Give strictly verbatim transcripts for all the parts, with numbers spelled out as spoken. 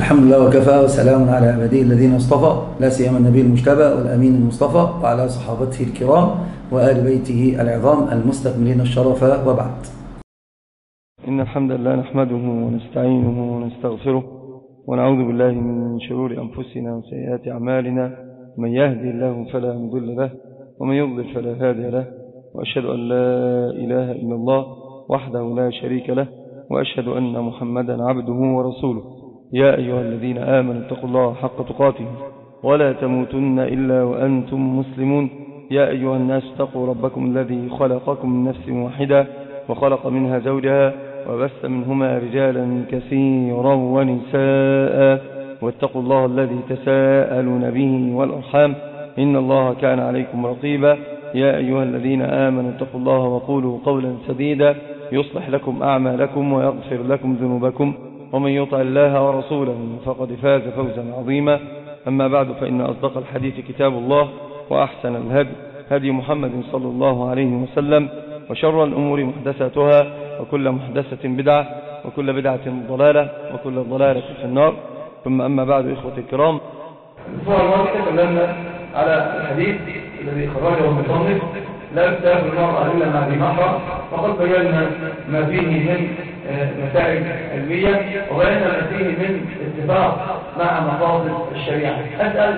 الحمد لله وكفى وسلام على عباده الذين اصطفى، لا سيما النبي المجتبى والأمين المصطفى وعلى صحابته الكرام وآل بيته العظام المستكملين الشرف، وبعد. إن الحمد لله نحمده ونستعينه ونستغفره ونعوذ بالله من شرور أنفسنا وسيئات أعمالنا، من يهدي الله فلا مضل له ومن يضلل فلا هادي له، وأشهد أن لا إله إلا الله وحده لا شريك له، وأشهد أن محمدا عبده ورسوله. يا أيها الذين آمنوا اتقوا الله حق تقاته ولا تموتن إلا وأنتم مسلمون. يا أيها الناس اتقوا ربكم الذي خلقكم من نفس واحدة وخلق منها زوجها وبث منهما رجالا كثيرا ونساء، واتقوا الله الذي تساءلون به والأرحام إن الله كان عليكم رقيبا. يا أيها الذين آمنوا اتقوا الله وقولوا قولا سديدا يصلح لكم أعمالكم ويغفر لكم ذنوبكم، ومن يطع الله ورسوله فقد فاز فوزا عظيما. أما بعد، فإن أصدق الحديث كتاب الله، وأحسن الهدي هدي محمد صلى الله عليه وسلم، وشر الأمور محدثاتها، وكل محدثة بدعة، وكل بدعة ضلالة، وكل ضلالة في النار. ثم أما بعد، إخوة الكرام، الأسبوع الماضي تكلمنا على الحديث الذي خرجه المصنف لا تسافر المرأة إلا مع ذي محرم، وقد بينا ما فيه من مسائل علمية، وبينا ما فيه من اتفاق مع مقاصد الشريعة. أسأل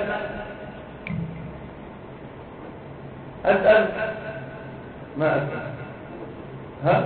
أسأل ما أسأل ها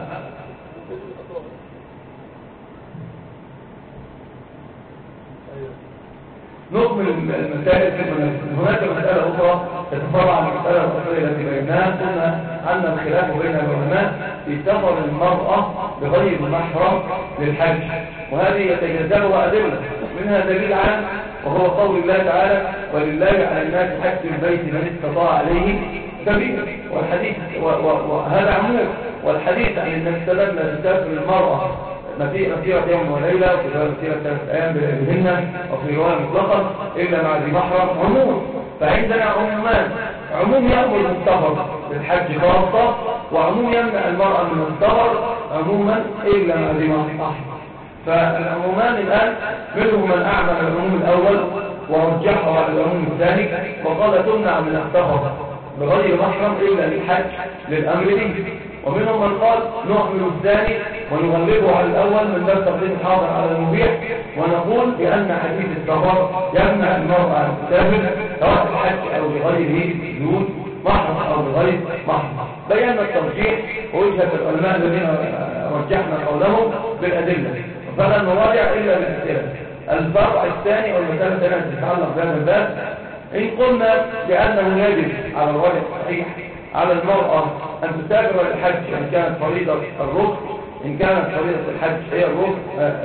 نكمل المسائل. هناك مسألة أخرى تتفرع عن المسألة الأصلية التي بيناها. قلنا عندنا الخلاف بين العلماء في سفر المرأة بغير محرم للحج، وهذه يتجزأها أدلة، منها دليل عام وهو قول الله تعالى: ولله على الناس حج البيت من استطاع عليه سبيلا، والحديث وهذا عموم، والحديث عن النبي صلى الله عليه وسلم لا تسافر المرأة مسيرة يوم وليلة، وفي رواية مسيرة ثلاثة أيام بلياليهن، وفي رواية مطلقا إلا مع ذي محرم عموم. فعندنا عمومان: عموم يأمر بالسفر للحج خاصة، وعموم يمنع المرأة من السفر عموما إلا مع ذي محرم. فالعمومان الآن منهم من أعمل العموم الأول ورجحه على العموم الثاني، وقال تمنع من السفر بغير محرم إلا للحج للأمر به، ومنهم من قال نعمل الثاني ونغلبه على الأول من باب تقديم الحاضر على المبيح، ونقول بأن حديث السفر يمنع المرأة أن تسافر سواء الحج أو بغيره بدون محرم أو بغير محرم. بينا الترجيح ووجهة العلماء الذين رجحنا قولهم بالأدلة، فلا نراجع إلا بالأسئلة. الفرع الثاني والمسألة الثانية تتعلق بهذا الباب: إن قلنا بأنه يجب على الرجل الصحيح على المرأة أن تسافر للحج إن كانت فريضة الركن، إن كانت فريضة الحج هي الركن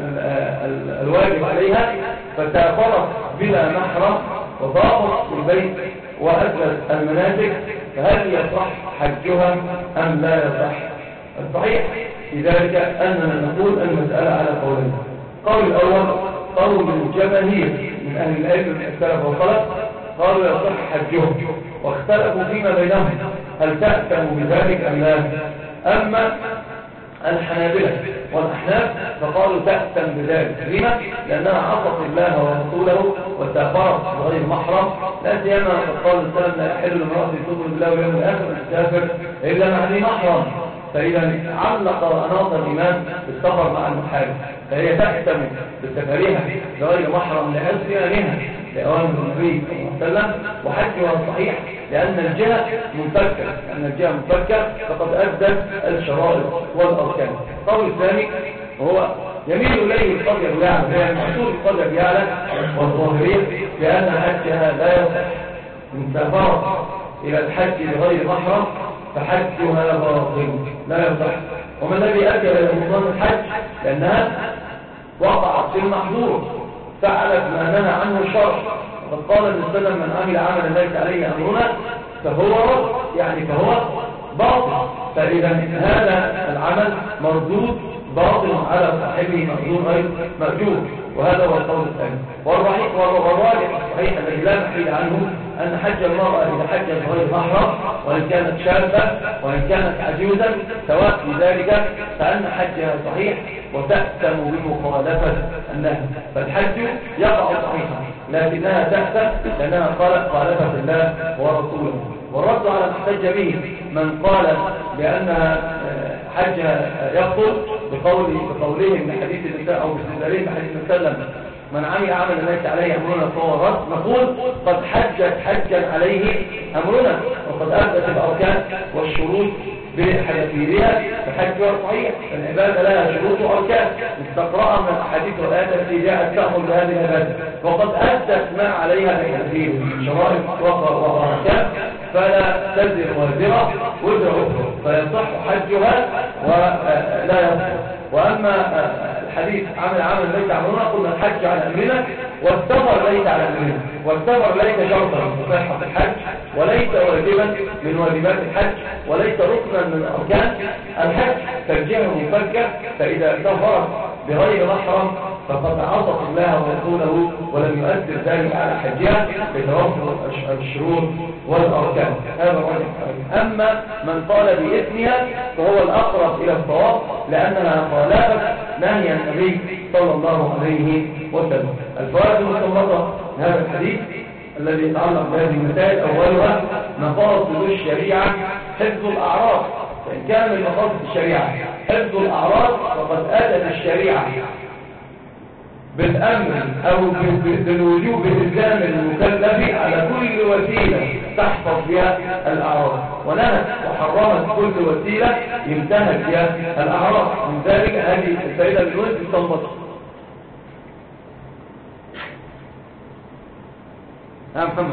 الواجب عليها، فتسافرت بلا محرم وضافت البيت وأدت المناسك، فهل يصح حجها أم لا يصح؟ الصحيح في ذلك أننا نقول المسألة على قولين. قول الأول قول الجماهير من أهل العلم من السلف والخلف، قالوا يصح حجهم، واختلفوا فيما بينهم هل تأتم بذلك أم لا. أما الحنابلة والأحناف فقالوا تأتم بذلك. لما؟ لأنها عصت الله ورسوله وسافرت بغير محرم، لا سيما قد قال السلام: لا يحل لامرأة تؤمن بالله واليوم الآخر أن تسافر إلا مع ذي محرم. فإذا علق أناط الإمام بالسفر مع المحارم، فهي تأتم بسفرها بغير محرم لأسفيانها لأوامر النبي صلى الله عليه وسلم، وحجها صحيح لأن الجهة منفكة، لأن الجهة منفكة فقد أدت الشرائط والأركان. القول الثاني هو يميل إليه القاضي أبو يعلى، هي المحصول القاضي أبو يعلى والظاهرية، لأن حجها لا يصح. من سافرت إلى الحج بغير محرم فحجها باطل لا يصح. وما الذي أدى إلى بطلان الحج؟ لأنها وقعت في المحظور، فعلت ما نهى عنه الشرع. وقد قال النبي صلى الله عليه وسلم: من عمل عملا ليس عليه أمرنا فهو يعني فهو باطل. فإذا هذا العمل مردود باطل على صاحبه مأجور غير مأجور، وهذا هو القول الثاني. والراجح الصحيح الذي لا محيد عنه أن حج المرأة إذا حجت غير محرم، وإن كانت شابة وإن كانت عجوزا سواء في ذلك، فأن حجها صحيح وتأثم بمخالفة النهي. فالحج يقع صحيحا لكنها تأثم لأنها خالفت الله ورسوله. والرد على محتج به من قال بأنها حجها يبطل بقول بقولهم بحديث النساء أو باستدلالهم بحديث السلم من عمل عملا ليس عليه أمرنا فهو رد. نقول قد حجت حجا عليه أمرنا وقد أثبت الأركان والشروط بحذافيرها فحجها صحيح. العبادة لها شروط وأركان مستقرأة من الأحاديث والآيات التي جاءت تأمر بهذه العبادة وقد أدت ما عليها بحذافير شرائط وأركان فلا تزر وازرة وزر أخرى فيصح حجها ولا يصح. وأما الحديث عمل عمل ليس عملنا قلنا الحج على أمرنا والسفر ليس على أمرنا. والسفر ليس شرطا من صحة الحج وليس واجبا من واجبات الحج وليس ركنا من أركان الحج ترجعه مفكر. فإذا سافر بغير محرم فقد عصى الله ورسوله ولم يؤثر ذلك على حجها بتوفر الشروط والأركان. هذا الرجل. أما من قال بإثمها فهو الأقرب إلى الصواب لأنها خالفت نهي النبي صلى الله عليه وسلم. الفوائد المستنبطة من هذا الحديث الذي يتعلق بهذه المسائل أولها مقاصد الشريعة حفظ الأعراض. فإن كان من مقاصد الشريعة حفظ الأعراض فقد أتت الشريعة بالأمر أو بالوجوب إلزام المكلف على كل وسيلة تحفظ بها الأعراض ونهت وحرمت كل وسيلة ينتهك بها الأعراض. من ذلك هذه الفائدة من وين تستنبط؟ يا محمد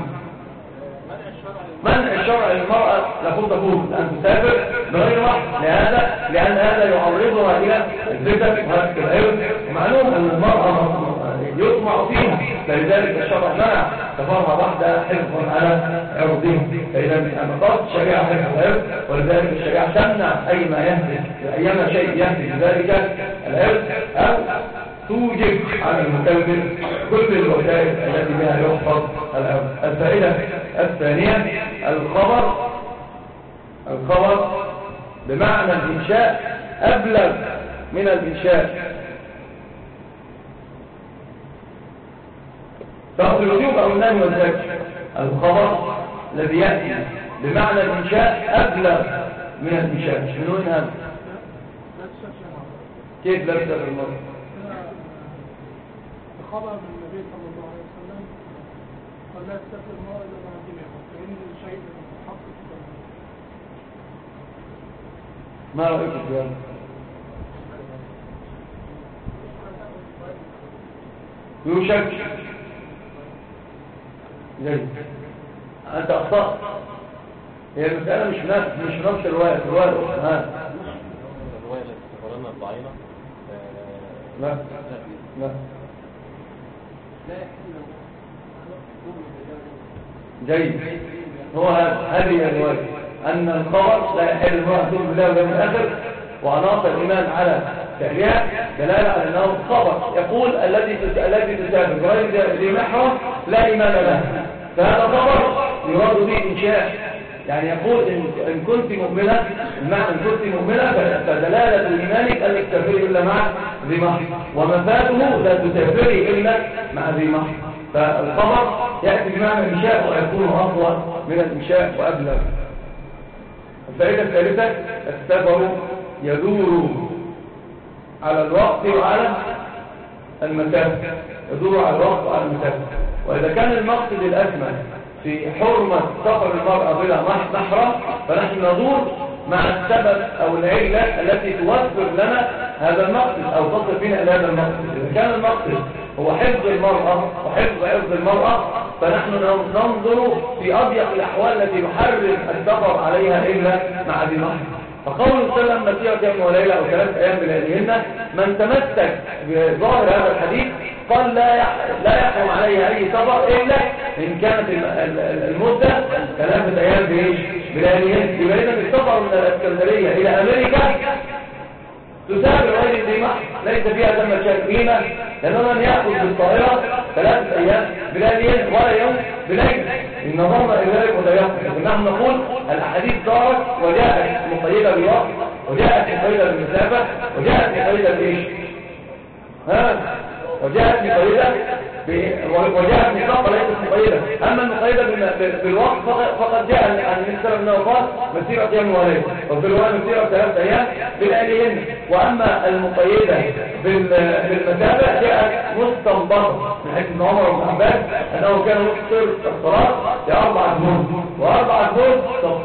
منع الشرع للمرأة لابد تكون أن تسافر بغير محرم لهذا لأن هذا يعرضها إلى الفتن وهتك العرض. ومعلوم أن المرأة يطمع فيها فلذلك الشرع منع سفرها وحدها حفظا على عرضهم. فإذا مقاصد الشريعة حفظ العرض ولذلك الشريعة تمنع أي ما يهدف أيما شيء يهدف ذلك العرض أو توجب على المكلف كل الوسائل التي بها يحفظ العرض. الفائدة الثانية الخبر الخبر بمعنى الإنشاء أبلغ من الإنشاء. فهو الوجوب أو النهي والزجر. الخبر الذي يأتي بمعنى الإنشاء أبلغ من الإنشاء. من وين هذا؟ كيف لبس المرء؟ خبر من النبي صلى الله عليه وسلم قال لا تسافر المرأة إلى معجمها فإن الشيء محقق. ما رأيك في هذا؟ يوشك جيد. أنت أخطأت. هي المسألة مش نفس مش نفس الرواية الرواية الأخرى. ها الرواية التي تقررنا الضعينة لا لا جيد. هو هذه الرواية أن الخبر لا يحل المرأة تؤمن بالله واليوم الآخر وعناصر الإيمان على فعلها دلالة على أنه خبر. يقول الذي الذي تسافر بغير ذي محرم لا إيمان له فهذا خبر يراد به إنشاء. يعني يقول إن, إن كنت مؤمنة المعنى إن كنت مؤمنة فدلالة إيمانك أن تسافري إلا مع ذي محرم ومفاته لا تسافري إلا مع ذي محرم. فالخبر يأتي بمعنى الإنشاء ويكون أفضل من الإنشاء وأبلغ. الفائدة الثالثة السفر يدور على الوقت وعلى المسافة. يدور على الوقت وعلى المسافة. وإذا كان المقصد الأسمى في حرمة سفر المرأة بلا محرم فنحن ندور مع السبب أو العلة التي توفر لنا هذا المقصد أو تصل بنا إلى هذا المقصد. إذا كان المقصد هو حفظ المرأة وحفظ عرض المرأة فنحن ننظر في أضيق الأحوال التي نحرم السفر عليها إلا مع ذي محرم. فقول السلام مسيرة يوم وليلة أو ثلاث أيام بلياليهن من تمسك بظاهر هذا الحديث قال لا لا يحرم عليها أي سفر إلا إن كانت المدة ثلاثة أيام بلياليهن. يبقى إذا السفر من الإسكندرية إلى أمريكا تسافر غير ذي محرم ليس فيها ثمة شاكرينة لأنه من يأخذ بالطائرة ثلاثة أيام بلياليهن ولا يوم بليل إن نظرنا إلى ذلك وتيقظ. نحن نقول الأحاديث دارت وجاءت مقيدة بالوقت وجاءت مقيدة بالمسافة وجاءت مقيدة بالإيش ها وجاءت مقيدة وجاءت مطلقة ليست مقيدة. أما المقيدة بالوقت فقد جاء عن النبي أنه قال مسيرة أيام وليلة، وفي الرواية مسيرة ثلاثة أيام بالآلهن. وأما المقيدة بالمتابع جاءت مستنبطة من حيث ابن عمر وابن عباس أنه كان يقصر الصلاة لأربعة جنود، وأربعة جنود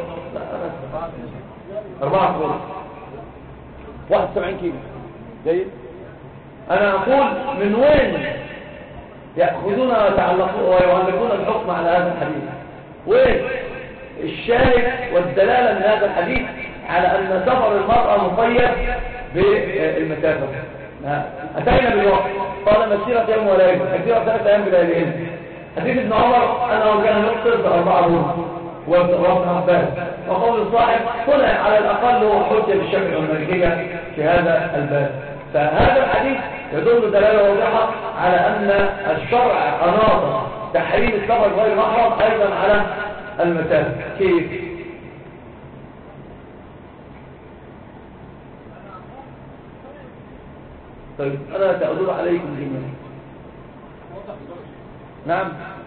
أربعة جنود واحد وسبعين كيلو. جيد. أنا أقول من وين يأخذون ويعلقون الحكم على هذا الحديث؟ وين الشاهد والدلالة من هذا الحديث على أن سفر المرأة مقيد بالمسافة؟ أتينا بالوقت قال مسيرة يوم وليلة، مسيرة ثلاثة أيام بلياليهن. حديث ابن عمر أنه كان يقصر بأربعة جنود وابن عباس، وقول الصاحب هنا على الأقل هو حجة بالشافعي والمالكية في هذا الباب. فهذا الحديث يدل دلالة واضحة على أن الشرع أناط تحريم السفر غير محرم أيضا على المسافة. كيف؟ طيب أنا سأدل عليكم جميعا. نعم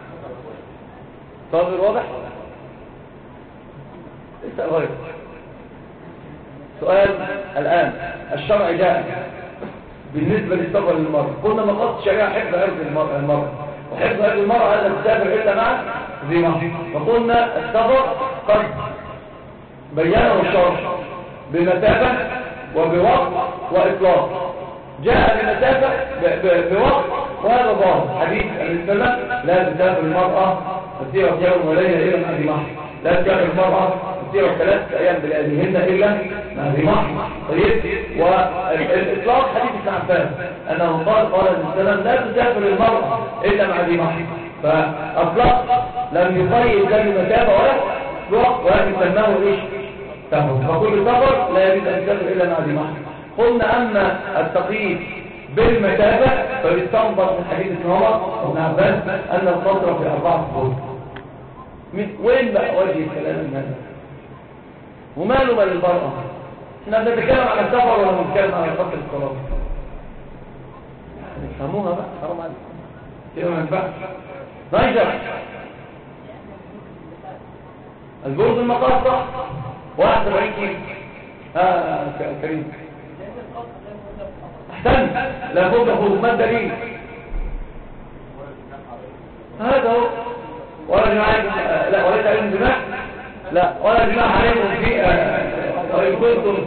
صار واضح؟ ليس غير سؤال. الآن الشرع جاء بالنسبة للسفر للمرأة، قلنا مقاصد الشريعة حفظ عرض المرأة، وحفظ عرض المرأة ألا تسافر إلا مع ذي محرم. فقلنا السفر قد بيانه الشرع بمسافة وبوقت وإطلاق. جاء بمسافة بوقت وهذا ظاهر حديث الإسلام لا تسافر المرأة مسيرة يوم وليلة إلا مع ذي محرم، لا تسافر المرأة مسيرة ثلاثة أيام بلياليهن إلا مع ذي محرم. طيب. والإطلاق حديث ابن عباس أنه قال قال الإسلام لا تسافر المرأة إلا مع ذي محرم، فأطلق لم يقيد لا بمسافة ولا وقت، ولكن سماه إيش؟ سفر. فكل سفر لا يجوز أن يسافر إلا مع ذي محرم. قلنا أما التقييد بالمسافة فبيستنبط من حديث ابن عمر وابن عباس أن القصر في أربعة شهور. وين بقى وجه الكلام من هذا؟ وماله مال المرأة؟ احنا بنتكلم عن السفر ولا بنتكلم عن قصر الصلاة؟ نفهموها بقى، حرام عليكم كده ما ينفعش. نيجر البرد المقاصة واحد وسبعين كيلو. ها كريم احسن لا بد خذ ما الدليل؟ هذا هو. ولا جماعة لا وليس عليهم جماع لا ولا جماع عليهم في وإن كنتم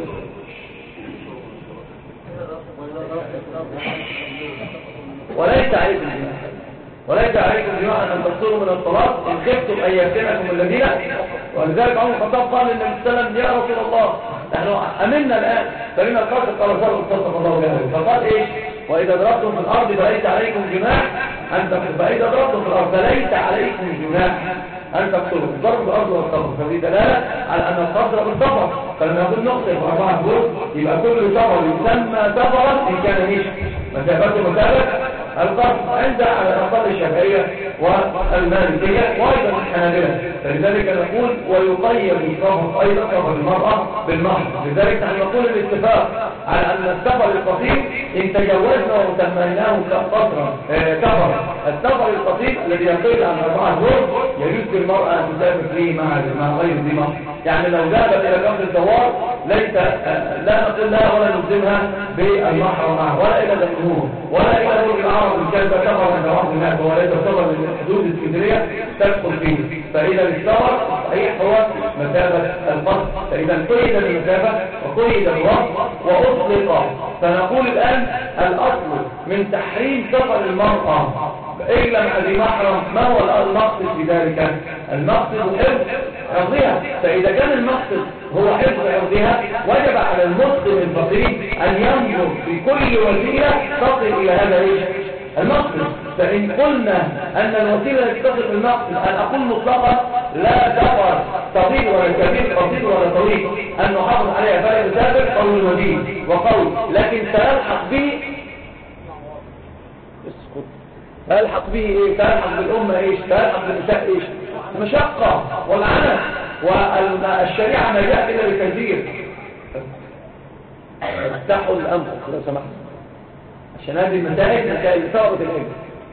وليس عليكم جماع وليس عليكم جماع أن تقصروا من الصلاة إن خفتم أن يفتنكم الذين. ولذلك عمر الخطاب قال للنبي صلى الله عليه وسلم يا رسول الله نحن أمنا الآن فلنا القصر قال صدق الله عليه فقال إيش؟ وإذا ضربتم في الأرض فليس عليكم جناح أن تقصروا. فإذا ضربتم في الأرض فليس عليكم جناح أن تقصروا. ضرب الأرض والسفر ففي دلالة على أن القصر بالسفر. فلما نقول نقصر بأربعة شهور يبقى كل سفر يسمى سفرا إن كان مش مسافته مسافة القصر عند على الأقل الشافعية والمالكية وأيضا الحنابلة. فلذلك نقول ويقيد السفر أيضا سفر المرأة بالمحض. لذلك نحن نقول الاتفاق على أن السفر القصير إن تجاوزنا وسميناه قصرا سفر. السفر القصير الذي يقل عن أربعة شهور يجوز للمرأة أن تسافر فيه مع مع غير ذي محض. يعني لو ذهبت إلى كفر الزوار ليس لا نقول لها ولا نلزمها بالمحرم معه ولا إلى الأمور ولا إلى برج العرب إن كانت سفر من العرب هناك وليس سفر من حدود اسكندرية تدخل فيه. فإذا السفر صحيح هو مسافة القصر. فإذا قيد المسافة وقيد الوقت وأطلق. فنقول الآن الأصل من تحريم سفر المرأة إلا مع ذي محرم ما هو المقصد في ذلك؟ المقصد حفظ عرضها. فإذا كان المقصد هو حفظ عرضها وجب على المسلم الفقير أن ينظر في كل وسيلة تصل إلى هذا المقصد. فإن قلنا أن الوسيلة التي تصل بالمقصد أن أقول مطلقا لا سفر طويل ولا كبير قصير ولا طويل أن نحافظ عليها فلا يسافر قول الودين وقول لكن سيلحق به سيلحق به ايه؟ سيلحق بالأمة ايش؟ سيلحق بالنساء ايش؟ مشقة والعنف. والشريعة ما جاء إلا بكثير. افتحوا الأنفس لو سمحت. عشان هذه المسائل مسائل طلبة العلم.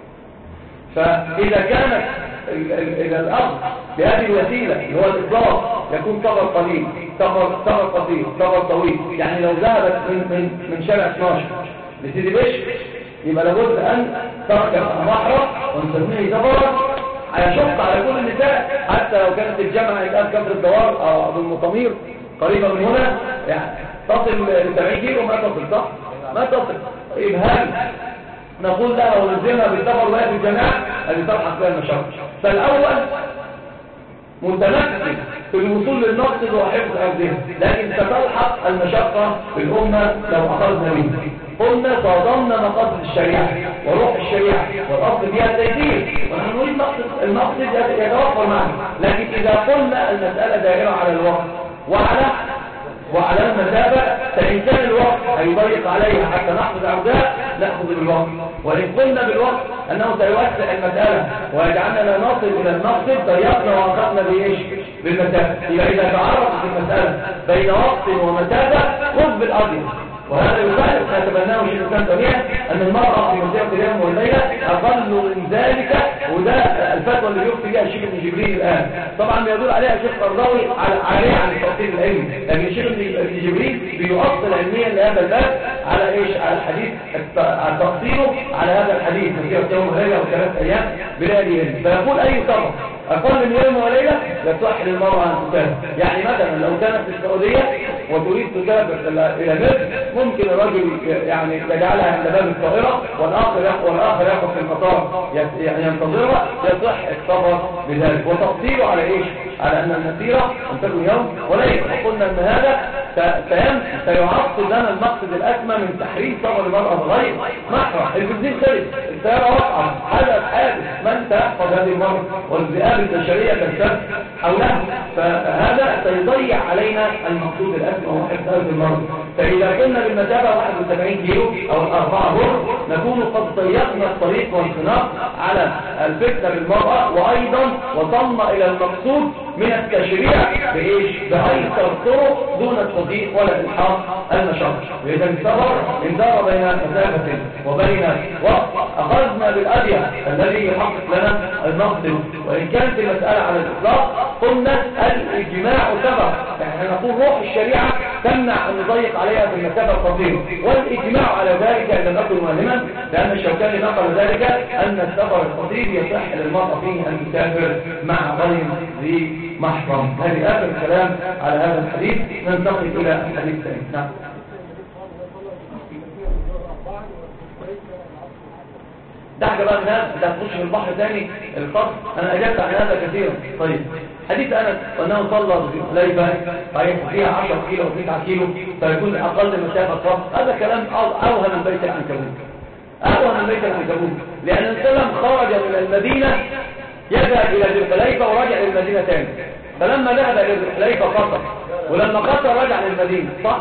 فإذا كانت إذا الأخذ بهذه الوسيلة اللي هو الإطلاق يكون ثمر قليل ثمر ثمر قصير ثمر طويل، يعني لو ذهبت من من من شارع اثناشر لسيدي بشر يبقى لابد أن تركب محرم ونسميه ثمرة هيشق على كل النساء، حتى لو كانت الجامعة الآن كفر الدوار أو بالمطامير قريبة من هنا يعني تصل ل سبعين كيلو ما تصل صح؟ ما تصل إبهام نقول لها ونزلها بالسفر وهي في الجامعة التي تلحق بها المشقة. فالأول متمكن في الوصول للمقصد وحفظ أرضها، لكن ستلحق المشقة في الأمة لو أخذنا منها. قلنا صادمنا مقاصد الشريعة وروح الشريعة والأصل فيها التيسير، ونحن نريد المقصد يتوفر معنا، لكن إذا قلنا المسألة دائرة على الوقت وعلى وعلى المسافة، فإن كان الوقت هيضيق عليها حتى نحفظ أعداء نأخذ بالوقت، وإن قلنا بالوقت أنه سيوسع المسألة ويجعلنا نصل إلى المقصد ضيقنا وأخذنا بإيش؟ بالمسافة. يبقى إذا تعرضت المسألة بين وقت ومسافة خذ بالأضيق، وهذا يخالف ما تبناه شيخ الإسلام تيمية أن المرأة في مسيرة اليوم والليلة أقل من ذلك، وده الفتوى اللي بيفتي بها الشيخ ابن جبريل الآن. طبعا بيدل عليها الشيخ قرضاوي عليه عن التفصيل العلمي، لكن الشيخ ابن جبريل بيؤصل علميا لهذا الباب على ايش؟ على الحديث، على تفصيله على هذا الحديث مسيرة يوم وليلة وثلاث أيام بلياليهن. فيقول أي سفر أقل من يوم وليلة يصح للمرأة أن تسافر. يعني مثلا لو كانت في السعودية وتريد تسافر إلى مصر ممكن الرجل يعني يجعلها عند باب الطائرة والآخر والآخر يأخذ في المطار يعني ينتظرها، يصح السفر بذلك. وتفصيله على إيش؟ على أن المسيرة أن تكون يوم وليلة. وقلنا أن هذا سيعطل لنا المقصد الأسمى من تحريم سفر المرأة بغير محرم. البنزين خلص، السيارة وقعت، حدث حادث، من سيحفظ هذه المرأة؟ والذئاب البشرية تنتهي حولها، فهذا سيضيع علينا المقصود الأسمى وهو حفظ هذه المرأة. فإذا كنا بالمسافة واحد وسبعين كيلو أو الأربعة هر نكون قد ضيقنا الطريق والخناق على الفتنة بالمرأة، وأيضا وصلنا إلى المقصود من التشريع بإيش؟ بأيسر طرق دون التضييق ولا إلحاق المشقة. وإذا السفر اندار بين مسافة وبين وقت أخذنا بالأدية الذي يحقق لنا المقصد. وإن كانت المسألة على الإطلاق قلنا الإجماع سبب، يعني نقول روح الشريعة تمنع أن نضيق عليها في المسافة القصيرة، والإجماع على ذلك إن لم يكن مهما، لأن الشوكاني نقل ذلك أن السفر القصير يصح للمرأة فيه أن تسافر مع غير ذي محرم. هذه آخر الكلام على هذا الحديث. ننتقل إلى الحديث الثاني. نعم. ده حاجة بقى من هذا ده تخش في البحر ثاني الفصل، أنا أجبت عن هذا كثيرا. طيب حديث أنس وأنه صلى في حليفة طيب فيها عشرة كيلو و تسعة كيلو فيكون أقل مسافة فصل. هذا كلام أوهى من بيت العنكبوت، أوهى من بيت العنكبوت، لأن السلام خرج من المدينة يذهب إلى ذي الحليفة ورجع للمدينة ثاني، فلما ذهب إلى ذي الحليفة قصر، ولما قصر رجع للمدينة صح؟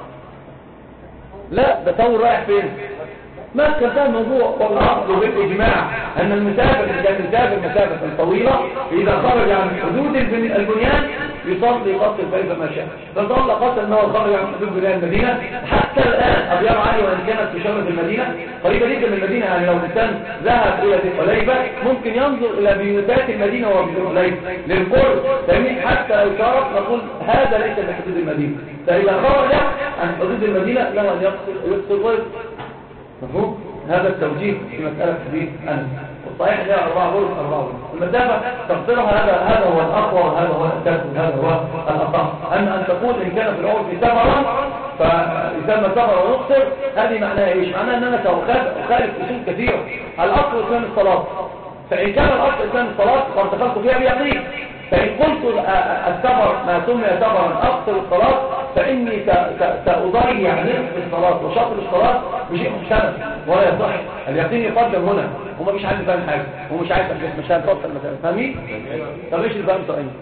لا ده طول رايح فين؟ ما كان الموضوع. والأصل بالإجماع أن المسافة اللي كانت مسافة مسافة طويلة إذا خرج عن حدود البنيان يصلي قصر كيف ما شاء، فصلى قصر أنه خرج عن حدود بنيان المدينة. حتى الآن أبيار عالي وإن كانت في شرف المدينة قريبة جدا من المدينة، يعني لو الإنسان ذهب إلى ذي الحليفة ممكن ينظر إلى بيوتات المدينة وهو في ذي الحليفة للقرب، حتى لو شرف نقول هذا ليس من حدود المدينة. فإذا خرج عن حدود المدينة له أن يقصر غير مفهوم. هذا التوجيه في مسألة حديث أنس. والصحيح لها أربعة غرف أربعة غرف المسافة تقصرها، هذا هذا هو الأقوى وهذا هو الأساس وهذا هو الأصح. أن أن تقول إن كان في العرف سفرا فيسمى سفر ونقصر، هذه معناها إيش؟ معناها أن أنا أخالف أصول كثيرة. الأصل إسلام الصلاة، فإن كان الأصل إسلام الصلاة فارتقلت فيها بيقين. فإن قلت السفر ما سمي سفرا أقصر الصلاة فإني سأضيع نصف الصلاة وشطر الصلاة بشيء محتمل ولا يصح. اليقين يقدم هنا، وما فيش حد فاهم حاجة ومش عايز أفهم، مش هنفصل مثلا فاهمين؟ طب ايش اللي فهمته أين؟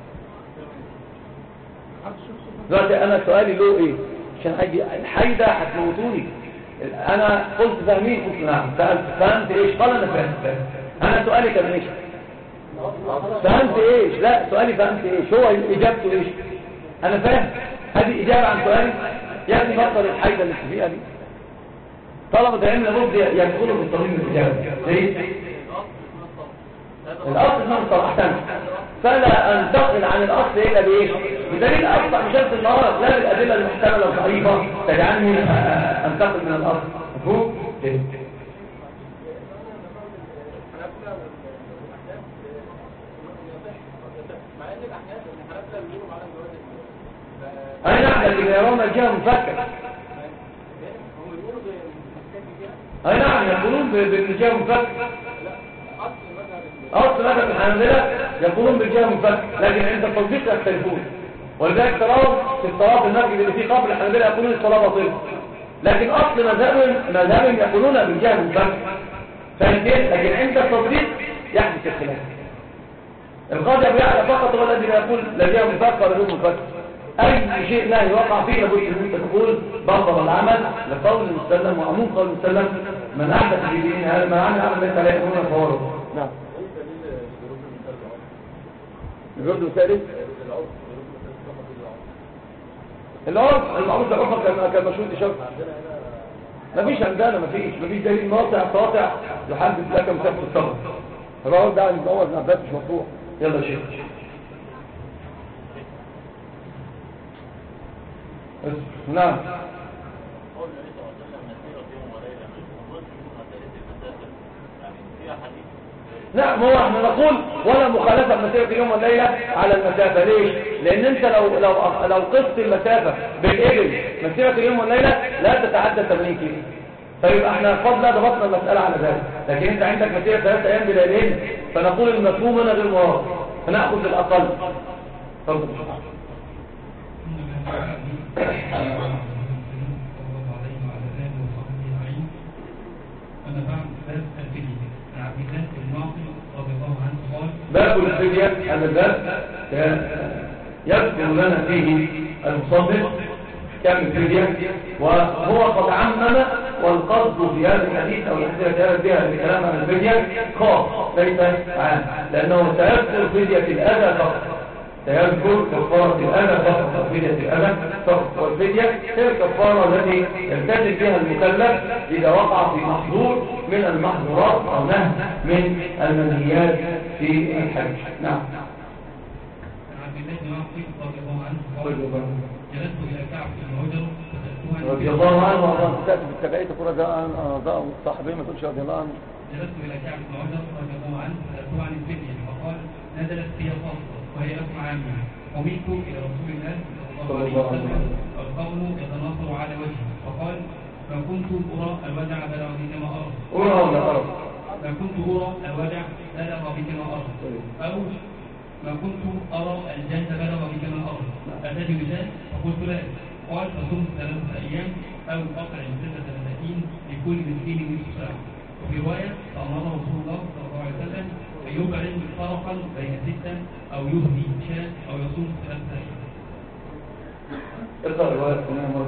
دلوقتي أنا سؤالي له إيه؟ عشان أجي الحيدة هتموتوني. أنا قلت فاهمين؟ قلت نعم. سألت فهمت إيش؟ قال أنا فهمت. فهمت. أنا سؤالي كان إيش؟ فهمت إيش؟ لا سؤالي فهمت إيش؟ هو إجابته إيش؟ أنا فاهم. هذه إجابة عن سؤالي. يعني مصدر الحيدة اللي فيها دي طلبة العلم لابد يدخلوا في الطريق الإجابة. ليه؟ الأصل اسمه الصلاة. أحسن. فلا أنتقل عن الأصل إلا بإيش؟ بدليل أقطع بشمس النهار لا بالأدلة المحتملة الضعيفة تجعلني أنتقل من الأصل. مفهوم؟ كده. أي نعم، لكن يرون الجهة مفكرة. أي نعم، يقولون بالجهة مفكرة. أصل مذهب الحنابلة يقولون بالجهة مفكرة، لكن عند التطبيق يختلفون. ولذلك تراهم في الصلاة المسجد اللي فيه قبل الحنابلة يقولون الصلاة باطلة، لكن أصل مذهبهم مذهبهم يقولون بالجهة مفكرة. فاهمين؟ لكن عند التطبيق يحدث الخلاف. القاضي أبو يعلى فقط هو الذي يقول لا جهة مفكرة ولا غير مفكرة. أي شيء لا يوقع فيه لابد أن أنت تقول بطل العمل لقول المسلم وعموم قول المسلم من أحدث في ديننا هذا ما عمل عمل ليس عليه يكون فوره. نعم. الجرد الثالث العرف المعروف العرف كان مشهود إشارة. مفيش عندنا مفيش مفيش دليل ناطع ساطع يحدد لك مسافة السفر. الرجل ده عن الأول بن عباس مش مفتوح. يلا يا شيخ. نعم. نعم، هو احنا نقول ولا مخالفة مسيرة اليوم والليلة على المسافة. ليش؟ لان انت لو لو لو قست المسافة بالإبل مسيرة اليوم والليلة لا تتعدى ثمانين كيلو. طيب احنا فضلا ضبطنا المسألة على ذلك، لكن انت عندك مسيرة ثلاثة ايام بليلين، فنقول المفهوم هنا غير مراد، فنأخذ بالأقل. تفضل. باب الفدية. هذا الباب يذكر لنا فيه المصنف كم الفدية، وهو قد عمم، والقصد في هذا الحديث او الحديث هذا بها الكلام عن الفدية خاص ليس عام، لانه سيذكر فدية الاذى فقط، سيذكر كفارة الأذى فقط، فدية الأذى فقط. والفدية هي الكفارة التي يلتزم بها المكلف إذا وقع في محظور من المحظورات أو نهي من المنهيات في الحج. نعم. رضي الله عنه وارضاه. تأتي بالتبعية تقول رضاه صاحبين ما تقولش رضي الله عنه. جلست إلى كعب بن عجر رضي الله عنه فسألته عن الفدية فقال نزلت في خاصة وهي أسمع عنها. قمت إلى رسول الله صلى الله عليه وسلم والقوم يتناصر على وجهه فقال ما كنت أرى الوجع بلغ بي كما أرى. أرى ولا أرى؟ ما كنت أرى الوجع بلغ بي كما أرى، أو ما كنت أرى الجلد بلغ بي كما أرى. أتجد ذلك؟ فقلت لا. قال فصمت ثلاثة أيام أو أطعم ستة مساكين لكل مسكين نصف ساعة. وفي رواية فأمر رسول الله صلى الله عليه وسلم أن يبعد فرقا بين ستة أو يهدي شاة أو يصوم ثلاثة أيام. اقرأ رواية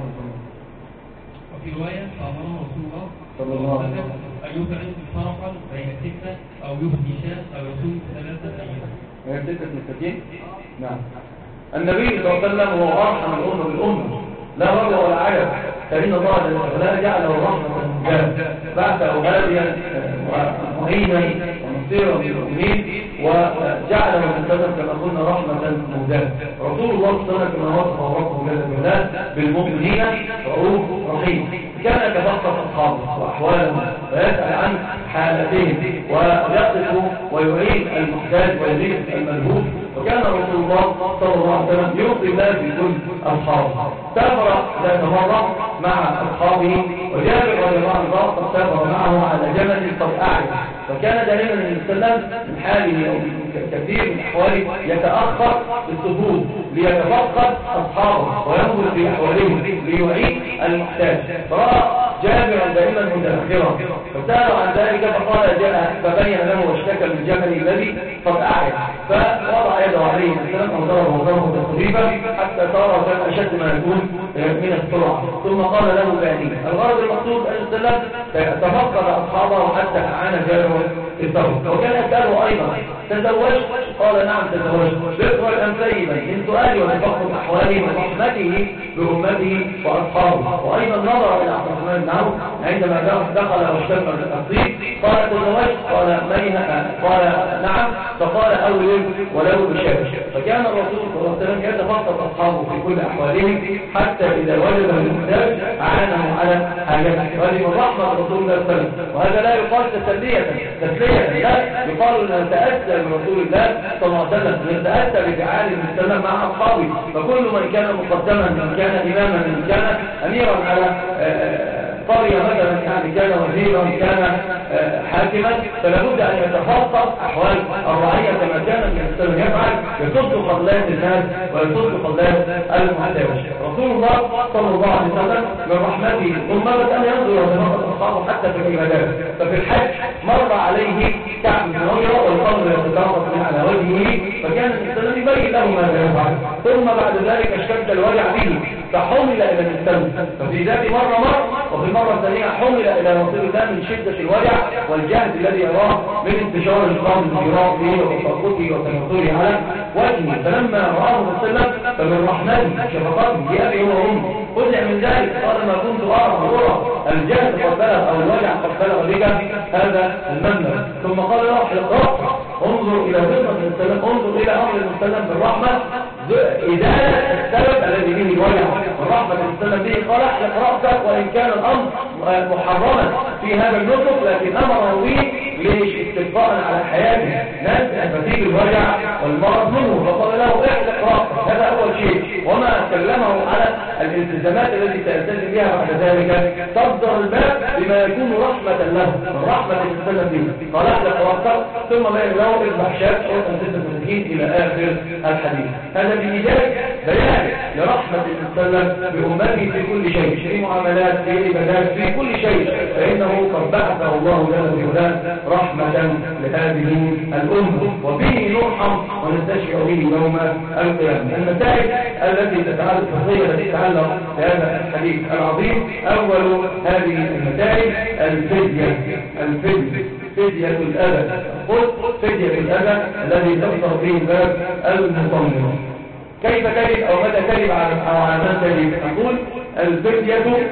وفي رواية فأمر رسول الله صلى الله عليه وسلم أن يبعد فرقا بين ستة أو يهدي شاة أو يصوم ثلاثة أيام. هي ستة مساكين؟ نعم. النبي صلى الله عليه وسلم هو أرحم الأمة بالأمة، لا رجع ولا عجب، فإن الله جل وعلا جعله رحمة للعباد، بعثه هاديا ومعينا ونصيرا للمؤمنين، وجعله مهتما كما قلنا رحمة مهداة. رسول الله صلى الله عليه وسلم كما وصفه ربه جل وعلا بالمؤمنين رؤوف رحيم، كان يتفقد أصحابه وأحوالهم ويسأل عن حالتهم ويقف ويعين المحتاج ويزيد الملهوف، وكان رسول الله صلى الله عليه وسلم يرضي الله في كل أصحابه. سافر ذات مرة مع أصحابه، وجابر رضي الله عنه قد سافر معه على جمل قد أعرف، فكان دائما النبي صلى الله عليه وسلم من حاله أو كثير من أحواله يتأخر في الصفوف ليتفقد أصحابه وينظر في أحوالهم ليعين المحتاج، فرأى جابرا دائما متأخرا فسأل عن ذلك فقال جاء فبين له واشتكى من جمل الذي قد أعرف، فوضع يده عليه مثلا أو ضربه ضربه تقريبا حتى صار كان أشد ما يكون من السرعة، ثم قال له بأني الغرض المقصود أن السلام تفقد أصحابه حتى أعان جابر الثوب. وكان يسأله أيضا تزوجت؟ قال نعم تزوجت. ذكر أم سيبا من سؤالي وتفقد أحواله ورحمته بأمته وأصحابه. وأيضا نظر إلى عبد الرحمن بن عوف عندما دخل واشتم الطيب قال تزوجت؟ قال ميها؟ قال نعم. فقال أولد ولو بشاش. فكان الرسول صلى الله عليه وسلم يتفقد أصحابه في كل أحوالهم حتى إذا وجد المحتاج أعانه على حاجته. وهذه من رحمة رسول الله صلى الله عليه وسلم. وهذا لا يقال تسلية تسلية، لا يقال أن نتأسى برسول الله صلى الله عليه وسلم، نتأسى بفعال السلام مع أصحابه. فكل من كان مقدما، من كان إماما، من كان أميرا على قرية مثلا، يعني كان وزيرا، كان حاكما، فلا بد أن يتفقد أحوال الرعية كما كان النبي صلى الله عليه وسلم يفعل، يصد خلات الناس ويصد خلات المحتاج. رسول الله صلى الله عليه وسلم من رحمته ثم بدأ أن ينظر وتفقد أصحابه حتى في العبادات. ففي الحج مر عليه كعب بن عجرة والقمر يتساقط من على وجهه، فكان النبي صلى الله عليه وسلم يبين له ماذا يفعل. ثم بعد ذلك اشتد الوجع به فحمل إلى الإنسان. ففي ذات مرة مر، وفي المرة الثانية حمل إلى رسول الله من شدة الوجع والجهد الذي يراه من انتشار القلب في راسه وتساقطه وتنطره على وجهه. فلما رآه صلى الله عليه وسلم فمن رحمته شفقته بأبي وأمه خذع من ذلك، قال ما كنت أرى مرورا الجهد قد بلغ أو الوجع قد بلغ بك هذا المنبر. ثم قال له احلق رأسك، انظر إلى فطرة المسلم، انظر إلى أمر المسلم بالرحمة إزالة السبب الذي به الوجع. الرحمة المسلم به قال احلق رأسك، وإن كان الأمر محرما في هذا النطق لكن أمره به ليش؟ استبقاء على حياته ناس فتيل الوجع والمرض منه، فقال له احلق رأسك. هذا أول شيء. وما كلمه على الالتزامات التي سيلتزم بها بعد ذلك تصدر الباب بما يكون رحمة له، رحمة المسلم به. قال احلق رأسك ثم بين له اذبح شاة أو ستة مسكين إلى آخر الحديث. هذا بإيجاد بيان لرحمة المسلم بأمته في كل شيء، في معاملات، في عبادات، في كل شيء، فإنه قد بعثه الله لنا بهداه رحمة لهذه الأمة، وبه نرحم ونستشفع به يوم القيامة. المسائل التي تتعلق الفقهية التي تتعلق بهذا الحديث العظيم، أول هذه المسائل الفدية. الفدية فدية الأذى. قل فدية الأذى الذي تفسر فيه باب المصنف. كيف تجب أو متى تجب أو على من تجب؟ نقول الفدية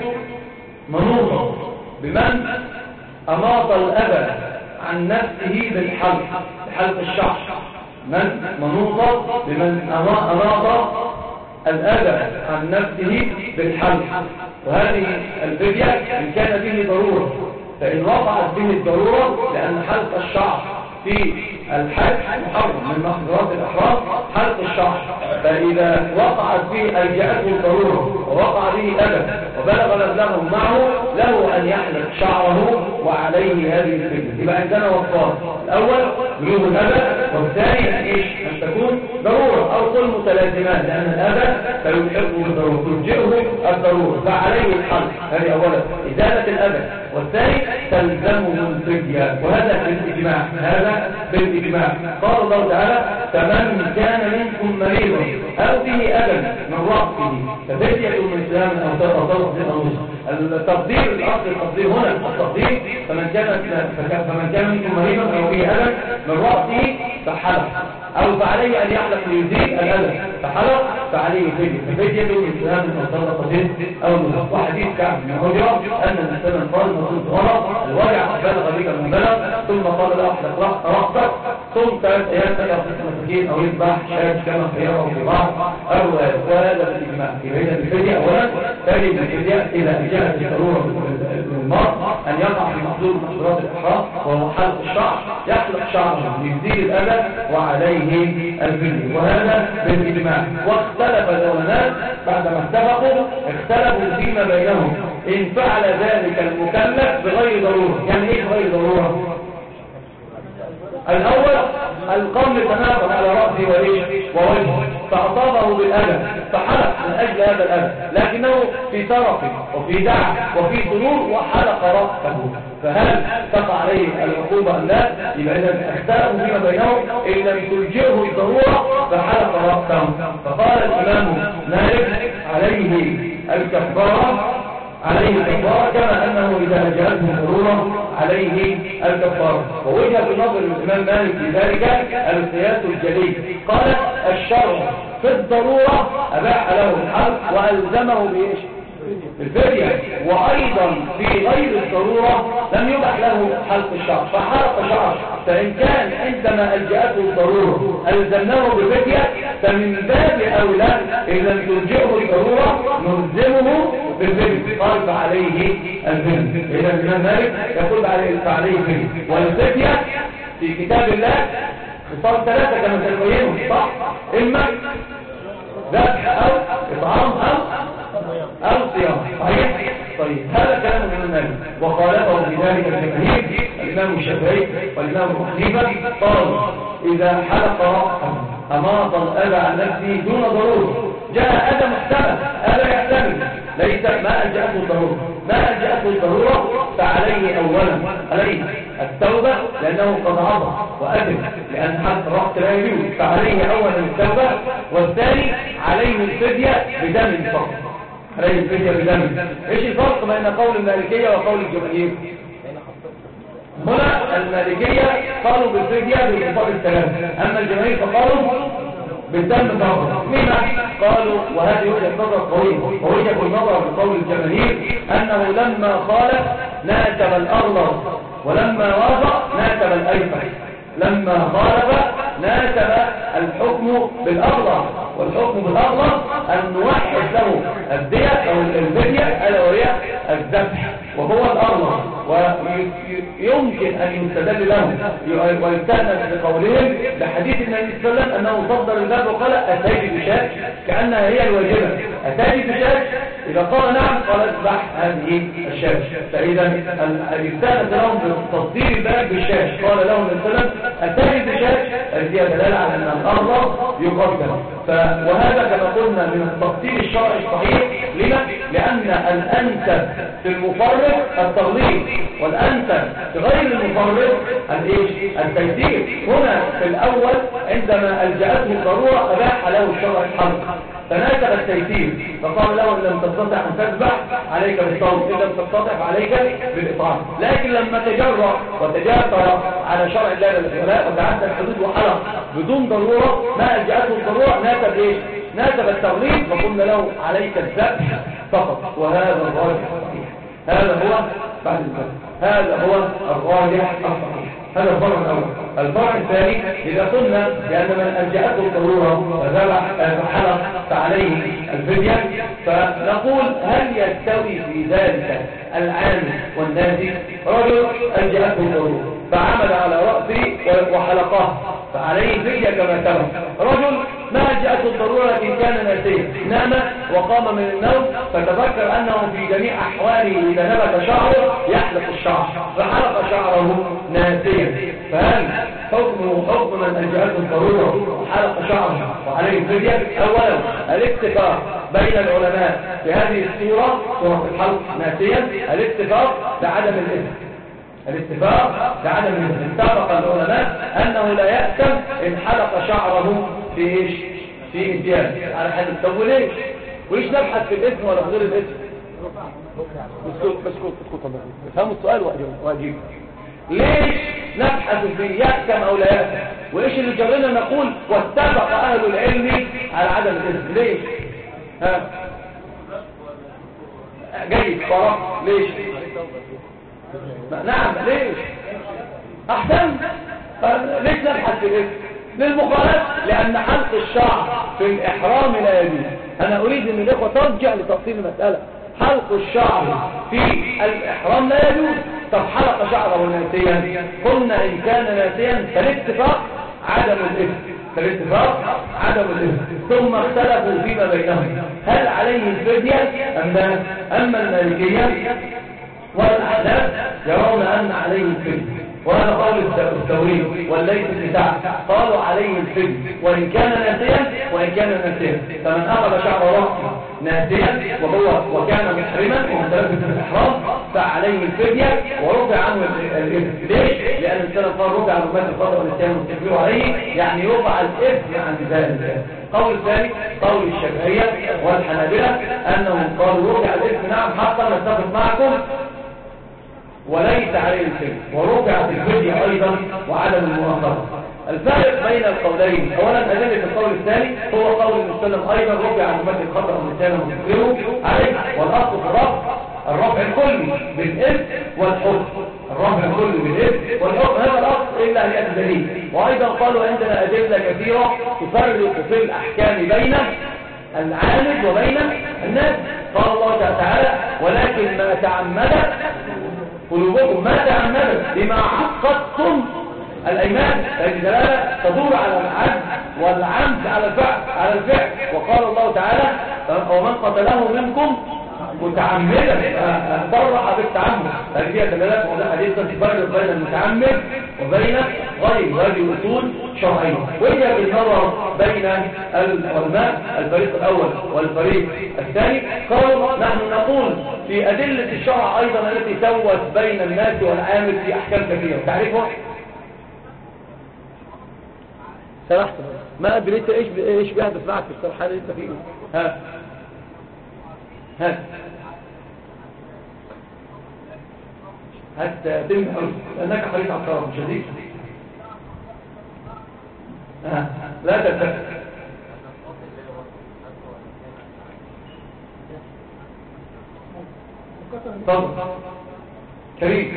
منوطة بمن أماط الأذى عن نفسه بالحلق، بحلق الشعر. من منوطة بمن أماط الأذى عن نفسه بالحلق. وهذه الفدية إن كان فيه ضرورة، فإن وقعت به الضرورة، لأن حلق الشعر في الحج محرم من محظورات الإحرام حلق الشعر، فإذا وقعت به ألجأته الضرورة ووقع به أذى وبلغ مبلغه معه، له أن يحلق شعره وعليه هذه الفدية. يبقى عندنا وصفات: الأول بلوغ الأذى، والثاني إيش؟ أن تكون ضرورة أو كل متلازمان، لأن الأذى فيلحقه بالضرورة تلجئه الضرورة فعليه الحلق. هذه أولا إزالة الأذى، والثاني تلزمه الفدية، وهذا بالإجماع. هذا بالإجماع. قال الله تعالى: فمن كان منكم مريضا أو به أذى من رأسه ففدية من صيام أو صدقة أو نسك. التقدير الأصل التقدير هنا التقدير فمن كان فمن كان منكم مريضا أو به أذى من رأسه فحلق، أو فعليه أن يحلق ليزيل الأذى فحلق فعليه فدية. ففدية من صيام أو صدقة أو نسك. وحديث كعب بن عجرة أن الإنسان قال: ما كنت غلط الوجع بلغ بك من بلغ، ثم قال له: احلق رأسك ثم ثلاث أيام تلعب ست مساكين أو يذبح شاة كما خيره في بعض الروايات. وهذا بالإجماع. إذا الفدية أولا تجب الفدية إذا جاءت الضرورة للمرء أن يقع في محظور محظورات الإحرام وهو حلق الشعر، يحلق شعره ليزيل الأذى وعليه الفدية. وهذا بالإجماع. واختلف العلماء بعدما اتفقوا اختلفوا فيما بينهم إن فعل ذلك المكلف بغير ضرورة. يعني إيه بغير ضرورة؟ الأول القمل تناقض على رأسه ووجهه فأصابه بالأذى فحلق من أجل هذا الأذى، لكنه في طرفه وفي دعم وفي سرور وحلق رأسه، فهل تقع عليه العقوبة أم لا؟ يبقى إذا اختلفوا فيما بينهم إن لم تلجئه الضرورة فحلق رأسه. فقال الإمام مالك: عليه الكفارة، عليه الكفارة، كما أنه إذا جاءته ضرورة عليه الكفارة. ووجه بنظر الإمام مالك في ذلك القياس الجلي. قال: الشرع في الضرورة أباح له الحلق وألزمه بإيش؟ بالفدية. وأيضا أيضا في غير الضرورة لم يبح له حلق الشعر فحلق شعر، فإن كان عندما ألجأته الضرورة ألزمناه بفدية فمن باب أولى إن لم تلجئه الضرورة نلزمه بالفدية قال فعليه الفدية. إذا الإمام مالك يقول فعليه الفدية. والفدية في كتاب الله صار ثلاثة كما تبينوا صح؟ إما ذبح أو إطعام أو أو صيام صحيح؟ طيب هذا كلام الإمام مالك وخالفه بذلك الجماهير الإمام الشافعي والإمام أبو حنيفة قالوا إذا حلق رأسه أماط الأذى عن نفسه دون ضرورة جاء أذى محتمل أذى يحتمل ليس ما ألجأته الضرورة ما ألجأته الضرورة فعليه أولا عليه التوبة لأنه قد عضى وأذن لأن حق الرأس لا يجوز فعليه أولا التوبة والثاني عليه الفدية بدم فقط عليه الفدية بدم. إيش الفرق بين قول المالكية وقول الجماهير؟ هنا المالكية قالوا بالفدية بالإنفاق الثلاثة أما الجماهير فقالوا بالدم فقط. لما؟ قالوا وهذه وجهة نظر قوية ووجهة النظر بقول الجماهير أنه لما خالف ناسب الأغلظ ولما وافق ناسب الأيسر لما خالف ناسب الحكم بالأغلظ والحكم بالأغلظ أن نوحد له الدية أو الفدية ألا وهي الذبح وهو الأغلظ ويمكن أن يستدل له ويستأنس بقولهم بحديث النبي صلى الله عليه وسلم أنه صدر الباب وقال أتاجي بشاك كأنها هي الواجبة أتاجي بشاك إذا قال نعم قال اذبح هذه الشاك فإذا استأنس لهم بتصدير الباب بالشاك قال لهم النبي صلى الله عليه وسلم أتاجي بشاك فيها دلالة على أن الأغلظ يقدم. وهذا كما قلنا من التفصيل الشرعي الصحيح لما؟ لأن الأنسب في المفرط التغليظ والأنسب في غير المفرط الإيش؟ التيسير. هنا في الأول عندما ألجأته الضرورة أباح له الشرع الحلق فناسب التيسير فقال له إن لم تستطع أن تذبح عليك بالصوم إن لم تستطع عليك بالإطعام. لكن لما تجرأ وتجاثر على شرع الله للإغلاء وتعدى الحدود وحلق بدون ضرورة ما ألجأته الضرورة ناسب إيش؟ ناسب التغليظ فقلنا له عليك الذبح فقط وهذا الراجح الصحيح. هذا هو بعد الذبح هذا هو الراجح الصحيح. هذا الفرع الأول. الفرع الثاني إذا قلنا بأن من ألجأته الضرورة وذبح فحلق فعليه الفدية فنقول هل يستوي في ذلك العام والناسي؟ رجل ألجأته الضرورة فعمل على رأسه وحلقه فعليه الفدية كما سبق. رجل ما ألجأته الضرورة لكن كان ناسيا نام وقام من النوم فتذكر أنه في جميع أحواله إذا نبت شعره يحلق الشعر فحلق شعره ناسيا فهل حكمه حكم من ألجأته الضرورة وحلق شعره وعليه الفدية؟ أولا الاتفاق بين العلماء في هذه الصورة صورة الحلق ناسيا الاتفاق بعدم الإثم الاتفاق بعدم الإثم. اتفق العلماء أنه لا يأثم إن حلق شعره في إيش؟ في إنتيان على حد طب وليش؟ وليش نبحث في الإثم ولا في غير الإثم؟ بسكوت بسكوت بسكوت فهموا السؤال واجيب. ليش نبحث في يأثم أو لا يأثم؟ وإيش اللي جرنا نقول واتفق أهل العلم على عدم الإثم؟ ليش؟ ها؟ جيد فرق ليش؟ نعم ليش؟ أحسن ليش نبحث في الإثم؟ للمخالفة لأن حلق الشعر في الإحرام لا يجوز. أنا أريد أن الإخوة ترجع لتفصيل المسألة. حلق الشعر في الإحرام لا يجوز. طب حلق شعره ناسيا قلنا إن كان ناسيا فالاتفاق عدم الإثم فالاتفاق عدم الإثم. ثم اختلفوا فيما بينهم هل عليه الفدية أم لا؟ أما المالكية والأحناف يرون أن عليه الفدية وهذا قول الثوري والليث بن سعد قالوا عليه الفدية وإن كان ناسيا وإن كان ناسيا فمن أخذ شعر رأسه ناسيا وهو وكان محرما ومتلبس بالإحرام فعليه الفدية ورفع عنه الإثم. ليش؟ لأن السلف قال رفع عن أمة الخطأ والنسيان والتكبير عليه يعني يرفع الإثم عن ذلك. قول الثاني قول الشافعية والحنابلة أنهم قالوا رفع الإثم نعم حتى نتفق معكم وليس عليه الفدية ورفعت الفدية أيضا وعدم المؤاخذة. الفارق بين القولين أولا أدلة القول الثاني هو قول المسلم أيضا رفع عن أمة الخطأ والنسيان والتكبير عليه والأصل في الرفع الرفع الكلي بالإذن والحكم، الرفع الكلي بالإذن والحكم هذا الأصل إلا أن يأتي دليل. وأيضا قالوا عندنا أدلة كثيرة تفرق في الأحكام بين العامد وبين الناس. قال الله تعالى ولكن ما تعمدت قلوبكم، ما تعمدت بما عقدتم الأيمان، فإن دلالة تدور على العبد والعمد على الفعل على الفعل. وقال الله تعالى ومن قتله منكم متعمدا صرح بالتعمد، هذه فيها دلالات ولا حديث تفرق بين المتعمد وبين غير هذه اصول شرعيه. وهي بالنظر بين العلماء الفريق الاول والفريق الثاني قالوا نحن نقول في ادله الشرع ايضا التي سوت بين الناس والعامل في احكام كثيره. تعرفها؟ سمحت ما ادريت ايش ايش بيحدث معك في الشرح اللي انت فيه؟ ها ها حتى تم لأنك حريص على الطرف شديد. آه. لا تتفق طب كريم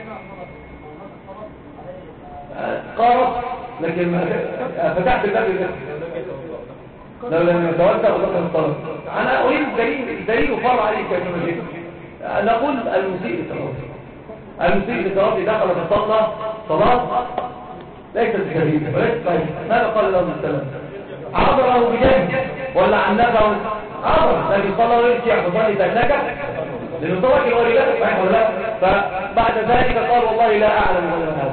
آه. قارب لكن فتحت الباب لو لم يتوسع ودخل الطلب. أنا أريد دليل دليل وفرع عليك يا جماعة. نقول المسيء التراضي المسيء التراضي دخل في الصلاة صلاة ليست كبيرة وليست صحيحة. ماذا قال له السلام؟ عبره بجهد ولا عنفه؟ عبر لكن صلى الله عليه وسلم فصلي فإنك لأنه طبق الوالدات صحيح ولا لا؟ فبعد ذلك قال والله لا أعلم غير هذا.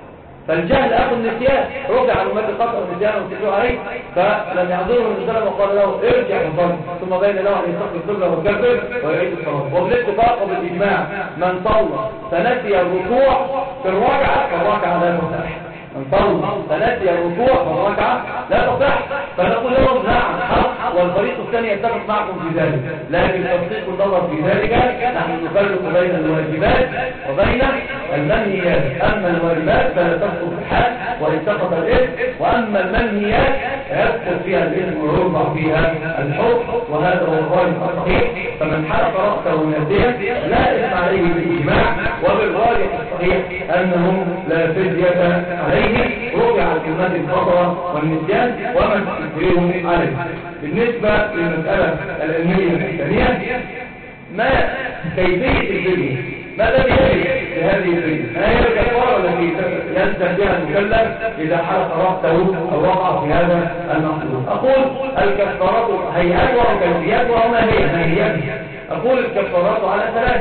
فالجهل أخذ النسيان رجع عن أمة قطع النسيان وانتجوا عليه فلم يعذره الرسالة وقال له ارجع فصل ثم بين له أن يستقبل القبلة والكبر ويعيد الصلاة. وبالاتفاق وبالإجماع من صلى فنسي الركوع في الركعة فالركعة لا تصح. من صلى فنسي الركوع في الركعة لا تصح. فنقول لهم نعم حق والفريق الثاني يتفق معكم في ذلك، لكن تفصيل النظر في ذلك نحن نفرق بين الواجبات وبين المنهيات. أما الواجبات فلا تسقط الحال وإن سقط الإثم، وأما المنهيات يسقط فيها الإثم ويرفع فيها الحكم، وهذا هو الراجح الصحيح. فمن حرق رأسه ناسيا لا إثم عليه بالإجماع، وبالراجح الصحيح أنه لا فدية عليه رجع الكلمات الخطأ والنسيان ومن تكفيهم عليه. بالنسبة للمسألة العلمية الثانية ما كيفية الفدية؟ ما الذي يجب لهذه الفدية؟ ما هي الكفارة التي يلزم بها المكلف إذا حرق رأسه أو وقع في هذا المقصود؟ أقول الكفارات هيئاتها وكيفياتها وما هي ماهيتها. أقول الكفارات على ثلاث: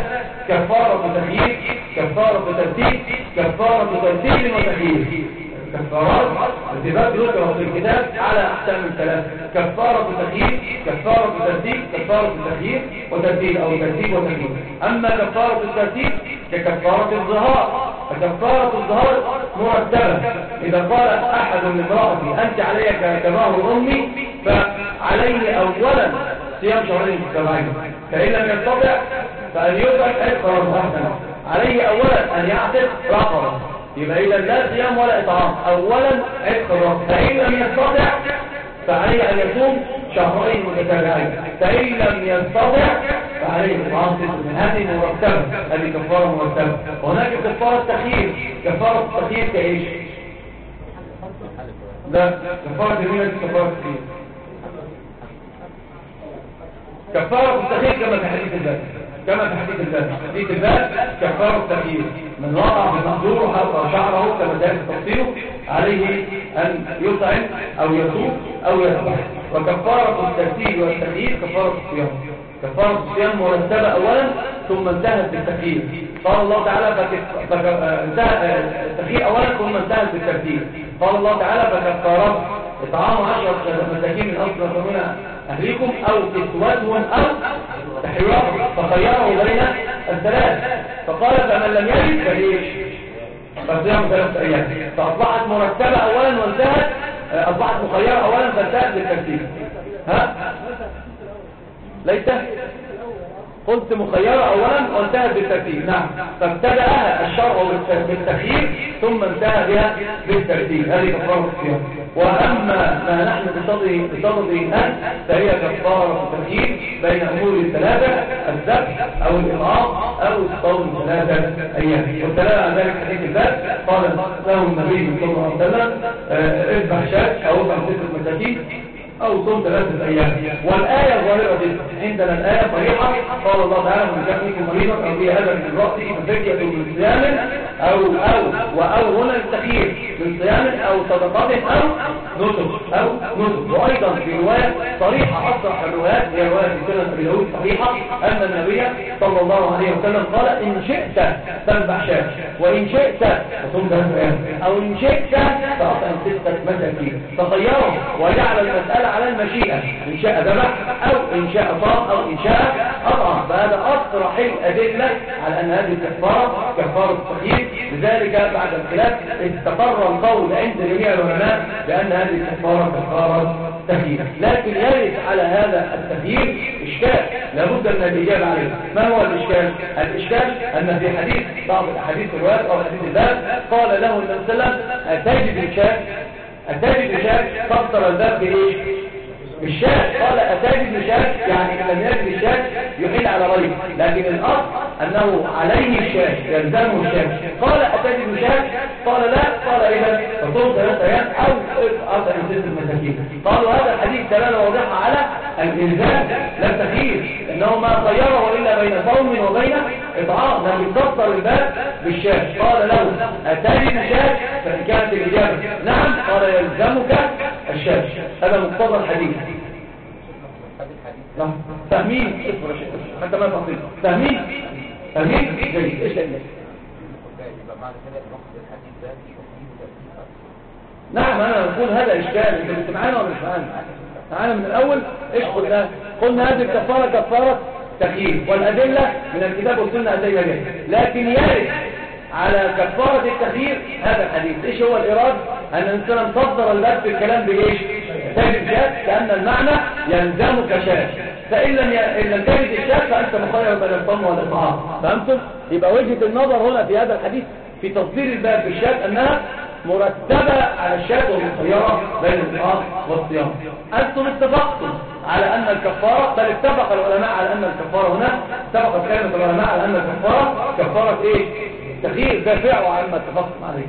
كفارة تغيير، كفارة ترتيب، كفارة ترتيب وتغيير. كفارات ارتباط ذكر في الكتاب على أحكام ثلاثة: كفارة تغيير، كفارة ترتيب، كفارة تغيير وترتيب أو ترتيب وتغيير. أما كفارة الترتيب ككفارة الظهار، فكفارة الظهار مرتبة. إذا قال أحد لامرأتي أنت علي كظهر أمي فعليه أولا صيام شهرين متتابعين، فإن لم يستطع فأن يطعم عشرة أحسن. عليه أولا أن يعتق رقبة، يبقى إذا لا صيام ولا إطعام، أولا عتق الرقبة. فإن لم يستطع فعليه أن يصوم شهرين متتابعين، فإن لم يستطع فعليه إطعام ست من هذه مرتبة، هذه كفارة مرتبة. وهناك كفارة تخيير. كفارة التخيير كإيش؟ لا كفارة اليمين كفارة التخيير. كفارة التخيير كما في حديث الباب، كما في حديث الباب حديث الباب كفارة التخيير: من وقع في مقدوره أو شعره كما ذلك تفصيله عليه أن يطعم أو يصوم أو يذبح. وكفارة الترتيب والتخيير كفارة الصيام. كفارة الصيام مرتبة أولا ثم انتهت بالتخيير. قال الله تعالى فانتهى التخيير أولا ثم انتهت بالترتيب. قال الله تعالى فكفارات إطعام عشرة مساكين من أصل من أهليكم أو كسوتهم أو تحرير، فخيره بين الثلاث. فقال فمن لم يجد فليش فصيام ثلاثة أيام. فأصبحت مرتبة أولا وانتهت، أصبحت مخيرة أولا فانتهت بالترتيب. ها؟ ليس قلت مخيرة أولا وانتهت بالترتيب. نعم، فابتدأها الشرع بالتخيير ثم انتهى بها بالترتيب. هذه كفارة الصيام. وأما ما نحن بصدده الآن فهي كفارة التخيير بين أمور الثلاثة: الذبح أو الإطعام أو الصوم ثلاثة أيام. والدلالة على ذلك حديث الباب قال له النبي صلى الله عليه وسلم اذبح شاة أو اذبح ستة مساكين أو صوم ثلاثة أيام. والآية ظاهرة عندنا، الآية صريحة. قال الله تعالى: من كان منكم مريضا أو به أذى من رأسه ففدية من صيام أو أو وأو هنا التخيير من صيام أو صدقات أو نسك أو نسك. وأيضا في رواية صريحة أصرح الروايات هي رواية في سنن أبي داود صحيحة أن النبي صلى الله عليه وسلم قال: إن شئت فاذبح شاة، وإن شئت فصوم ثلاثة أيام، أو إن شئت فأطعم ستة مساكين. فخيرهم وجعل المسألة على المشيئة، إن شاء ذبح أو إن شاء صام أو إن شاء أطعم. فهذا أصرح الأدلة على أن هذه الكفارة كفارة التخيير. لذلك بعد الخلاف استقر القول عند جميع العلماء بأن هذه الكفارة كفارة تخيير. لكن يرد على هذا التخيير إشكال لابد من الإجابة عليه. ما هو الإشكال؟ الإشكال أن في حديث بعض الأحاديث الروايات أو حديث الباب قال له النبي صلى الله عليه وسلم: أتجد شاة أتجد شاة فسر الباب بإيش؟ بالشاة. قال: أتجد شاة يعني إن لم يجد الشاة يحيل على غيره، لكن الأصل أنه عليه الشاة يلزمه الشاة. قال: أتجد شاة؟ قال: لا. قال: إذا فصوم ثلاثة أيام أو أطعم ستة مساكين. قالوا هذا الحديث دلالة واضحة على الإلزام لا التخيير، إنه ما خيره إلا بين صوم وبين إطعام. لم يفسر الباب بالشاة. قال له: أتجد شاة؟ فإن كانت الإجابة نعم قال: يلزمك الشاة. هذا مقتضى الحديث. فاهمين؟ حتى ما تفصيل. فاهمين؟ فاهمين؟ جيد. إيش اللي نعم أنا أقول هذا إشكال. أنت كنت معانا ولا مش معانا؟ معانا من الأول. إيش قلنا؟ قلنا هذه الكفارة كفارة تخيير، والأدلة من الكتاب والسنة أتينا به. لكن يرد على كفارة التخيير هذا الحديث. إيش هو الإرادة؟ أن الإنسان صدر الباب في الكلام بإيش؟ تجد شاة، لأن المعنى يلزمك شاة. فإن لم لم تجد الشاة فأنت مخير بين الصوم والإطعام. فهمتم؟ يبقى وجهة النظر هنا في هذا الحديث في تصدير الباب بالشاة أنها مرتبة على الشاة والمخيرة بين الإطعام والصيام. أنتم اتفقتم على أن الكفارة، بل اتفق العلماء على أن الكفارة هنا، اتفقت كلمة العلماء على أن الكفارة كفارة إيه؟ تغيير دافعه عما اتفقتم عليه.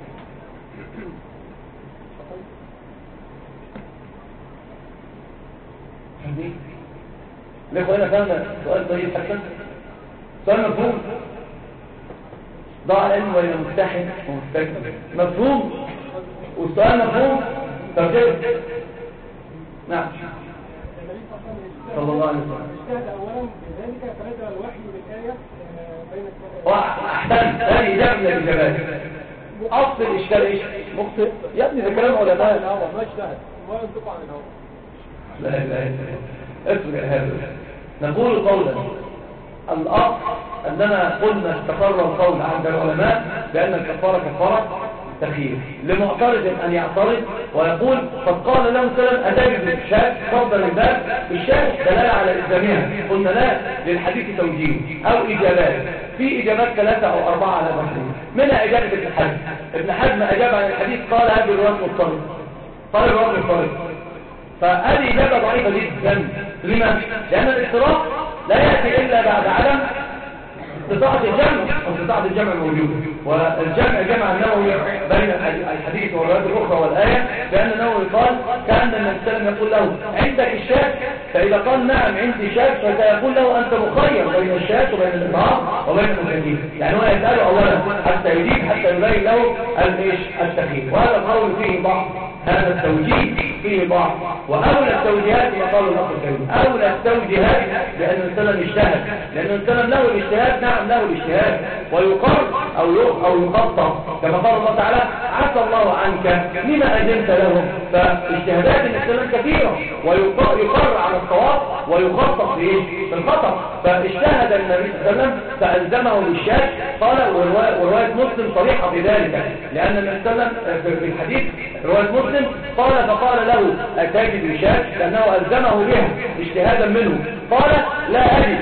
ليه هنا فهمنا سؤال طيب حسن؟ سؤال مفهوم. ضاع العلم وإلى مستحن ومستكبر. مفهوم؟ والسؤال مفهوم؟ ترجمة. نعم. صلى الله عليه وسلم. اجتهد أولا بذلك فرجع الوحي بالآية بين أحسن. هذه إجابة من الإجابات. أصل الإشكال إيش؟ مخطئ. يا ابني ده كلام علماء. ما اجتهد ما ينطق عن الهوى. لا لا لا اسمع هذا. نقول قولا الأصل أننا قلنا استقر القول عند العلماء بأن الكفارة كفارة تخيير. لمعترض أن يعترض ويقول قد قال له سلام أتجد الشاة فضل الباب بالشاة دلالة على إلزامها. قلنا لا، للحديث توجيه أو إجابات. في إجابات ثلاثة أو أربعة على بحرين. منها إجابة ابن حزم. ابن حزم أجاب عن الحديث قال هذه الرواية مضطرد. قال الرواية مضطرد. فهذه إجابة ضعيفة جدا. لما؟ لأن الاضطراب لا يأتي إلا بعد عدم استطاعة الجمع واستطاعة الجمع موجود. والجمع جمع النووي بين الحديث والروايات الأخرى والآية، لأن النووي قال كأن النبي صلى الله عليه وسلم يقول له عندك الشاة، فإذا قال نعم عندي شاة فسيقول له أنت مخير بين الشاة وبين الإطعام وبين المساكين. يعني هو يسأله أولا حتى يجيب حتى يبين له الإيش التخيير. وهذا القول فيه ضعف. هذا التوجيه فيه ضعف. وأولى التوجيهات ما قالوا الأخ الكريم أولى التوجيهات لأن السلم اجتهد، لأن السلم له الاجتهاد. نعم له الاجتهاد ويقر أو أو يقطع كما قال الله تعالى عسى الله عنك لما أذنت له. فاجتهادات السلم كثيرة ويقر على الصواب ويخطط في الخطأ. فاجتهد النبي صلى الله عليه وسلم فألزمه بالشاة. قال ورواية مسلم صريحة بذلك، لأن النبي صلى الله عليه وسلم في الحديث رواية مسلم قال فقال له أتجد الشاة، لأنه ألزمه بها اجتهادا منه. قال لا أجد،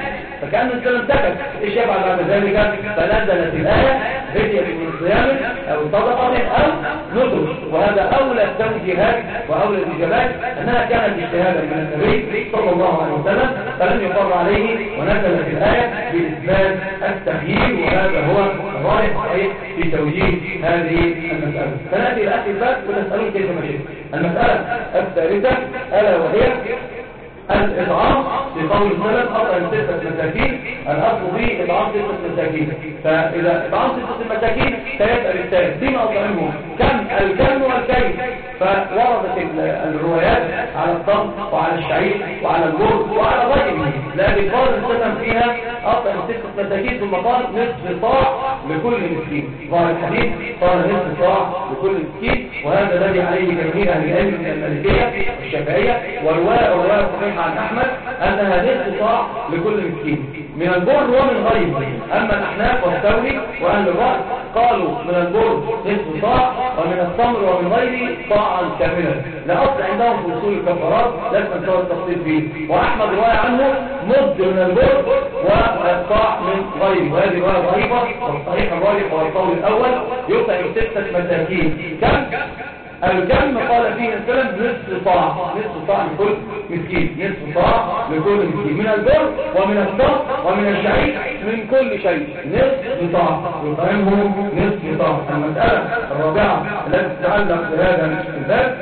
فكان الإنسان سكت. إيش يفعل بعد ذلك؟ فنزلت الآية فدية من صيام أو صدقة أو نذر. وهذا أولى التوجيهات وأولى الإجابات أنها كانت اجتهادا من النبي صلى الله عليه وسلم فلم يقر عليه، ونزلت الآية بإثبات التخيير، وهذا هو الراجح الصحيح في توجيه هذه المسألة. فنأتي إلى الإثبات ونسأله كيف مشيت. المسألة الثالثة ألا وهي الإطعام في قول السلام أطعم ستة مساكين. الأصل فيه إطعام ستة مساكين، فإذا إطعام ستة مساكين سيسأل الثالث بما أطعمهم؟ كم الكم والكيف؟ فوردت الروايات على الطعم وعلى الشعير وعلى البر وعلى غيره، لكن قال السلام فيها أطعم ستة مساكين ثم قال نصف صاع لكل مسكين. قال الحديث قال نصف صاع لكل مسكين، وهذا الذي عليه جميع أهل العلم من المالكية والشافعية، ورواية رواية صحيحة عن أحمد أنها نصف صاع لكل مسكين من البر ومن غيره. أما الأحناف والثوري وأهل الرأي قالوا من البر نصف صاع ومن التمر ومن غيره صاعا كاملا. لا أصل عندهم في أصول الكفارات لازم نسوي التفصيل فيه. وأحمد رواية عنه مد من البر وصاع من غيره، وهذه رواية ضعيفة. والصحيح الراجح هو القول الأول يطعم ستة مساكين. كم؟ الكم قال فيه السلام نصف صاع، نصف صاع لكل مسكين، نصف صاع لكل مسكين من البر ومن التمر ومن الشعير من كل شيء نصف صاع يطعمه نصف صاع. المسألة الرابعة التي تتعلق بهذا الباب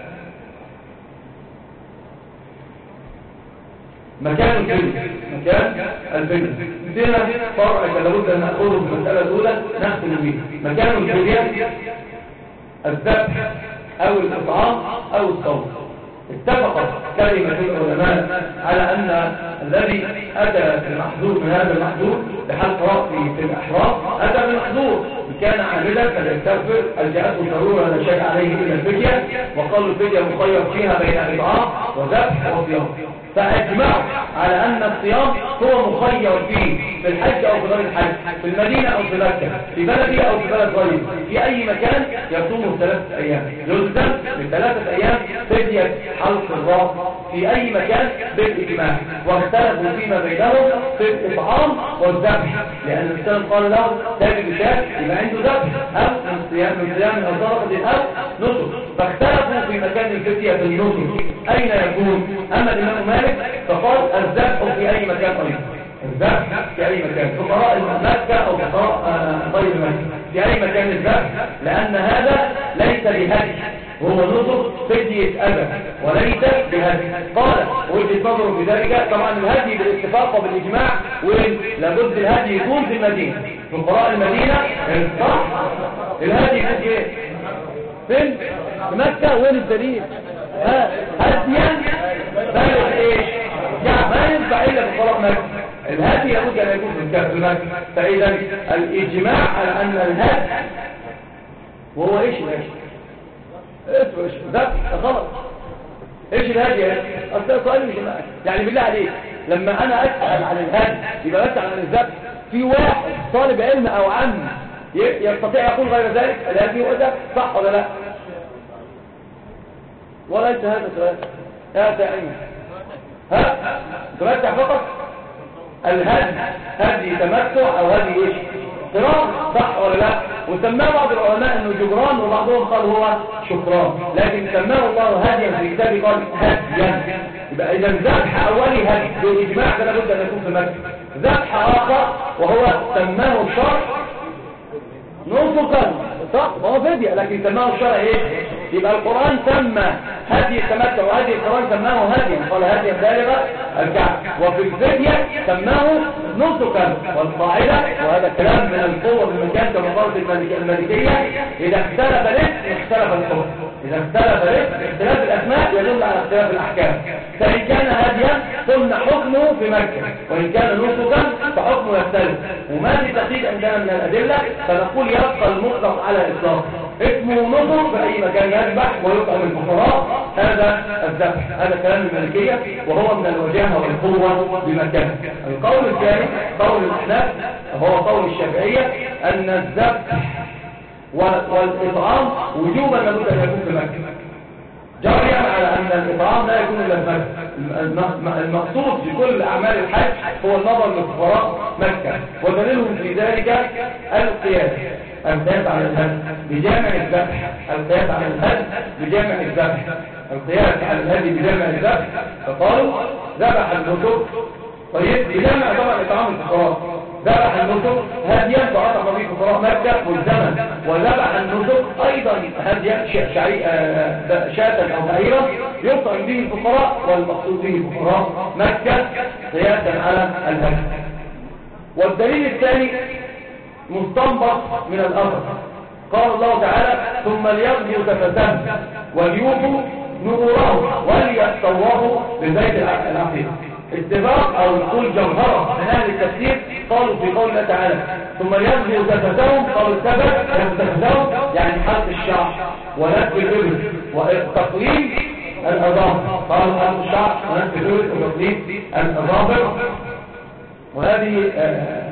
مكان الفدية. مكان الفدية فينا فرع لابد أن نأخذه في المسألة الأولى نختم به. مكان الفدية الذبح أو الإطعام أو الصوم. اتفقت كلمة العلماء على أن الذي أتى المحظور من هذا المحظور بحلق رأسه في الأحرام أتى بالمحظور، كان عاملا فليستغفر الجاءته ضرورة لا شيء عليه إلا الفدية، وقالوا الفدية مخير فيها بين إطعام وذبح وصيام. فأجمعوا على أن الصيام هو مخير فيه في الحج أو في غير الحج، في المدينة أو في مكة، في بلده أو في بلد غيره، في أي مكان يصوم ثلاثة أيام، يلزم بثلاثة أيام فدية حلق الراس في أي مكان بالإجماع. واختلفوا فيما بينهم في الإطعام والذبح، لأن الإنسان قال له تجد شاك يبقى عنده ذبح أو من صيام من صيام أو صدقة أو نسك. فاختلفوا في مكان الفدية في النسك أين يكون. أما الإمام مالك فقال الذبح في أي مكان أيضا، الذبح في أي مكان، فقراء مكة أو فقراء غير مكة في أي مكان الذبح، لأن هذا ليس بهدي، هو نسك فدية أذى وليس بهدي. قال وجهة نظره في ذلك طبعا الهدي بالاتفاق وبالإجماع، ولابد الهدي يكون في المدينة، فقراء المدينة صح الهدي يكون ايه؟ فين؟ في مكة. وين الدليل؟ ها هديا بلد ايش؟ يعني ما ينفع الا بقراء مكة. الهدي لابد ان يكون في مكة. فاذا الاجماع على ان الهدي وهو ايش الهدي؟ ايش ده غلط. ايش الهدي؟ اصل سؤال مش يعني بالله عليك لما انا اسال عن الهدي يبقى بسال عن الذبح. في واحد طالب علم او عم يستطيع يقول غير ذلك الهدي هو ده صح ولا لا؟ وليس هذا سؤال. هذا علم. ها تمتع فقط الهدي هدي تمتع او هدي ايش؟ قران صح ولا لا؟ وسماه بعض العلماء انه جبران، وبعضهم قال هو شكران، لكن سماه الله هديا في كتابه قال هديا. يبقى اذا ذبح اولي هدي بالاجماع فلا بد ان يكون في مكه. ذبح اخر وهو سماه الشرع نسكا صح وهو فدية، لكن سماه الشرع ايه؟ يبقى القرآن سمى هدي التمتع وهدي القرآن سماه هديا، قال هديا بالغ الكعب، وفي الفدية سماه نسكا. والقاعدة وهذا الكلام من القوة بالمكان كما قالت المالكية إذا اختلف الاسم اختلف الحكم، إذا اختلف الاسم اختلاف الأسماء يدل على اختلاف الأحكام. فإن كان هديا قلنا حكمه في مكة، وإن كان نسكا فحكمه يختلف. وما في تقييد عندنا من الأدلة فنقول يبقى المطلق على الإطلاق، اسمه نسك في أي مكان يذبح ويطعم الفقراء هذا الذبح. هذا كلام المالكية وهو من الوجاهة والقوة بمكان. القول الثاني قول الأحناف هو قول الشافعية أن الذبح والإطعام وجوبا لابد أن يكون في مكة. جريا على أن الإطعام لا يكون إلا بمكة. المقصود في كل أعمال الحج هو النظر لفقراء مكة، ودليلهم في ذلك القياس القياس على الهدي بجامع الذبح القياس على الهدي بجامع الذبح القياس على الهدي بجامع الذبح. فقالوا ذبح النسك، طيب بجامع طبعا إطعام الفقراء، ذبح النسك هديا فأطعم به فقراء مكة ملزما، وذبح النسك أيضا هديا شاة أو بعيرا يطعم به الفقراء، والمقصود به فقراء مكة قياسا على الهدي. والدليل الثاني مستنبط من الأثر، قال الله تعالى ثم ليقضوا تفتهم وليوفوا نذورهم وليطوفوا بالبيت العتيق. اتفاق او نقول جوهره من اهل التفسير قالوا في قول الله تعالى ثم ليقضوا تفتهم، قالوا التفت تفتهم يعني حلق الشعر ونتف الابل وتقليم الاظافر، قالوا حلق الشعر ونتف الابل وتقليم الاظافر. وهذه آه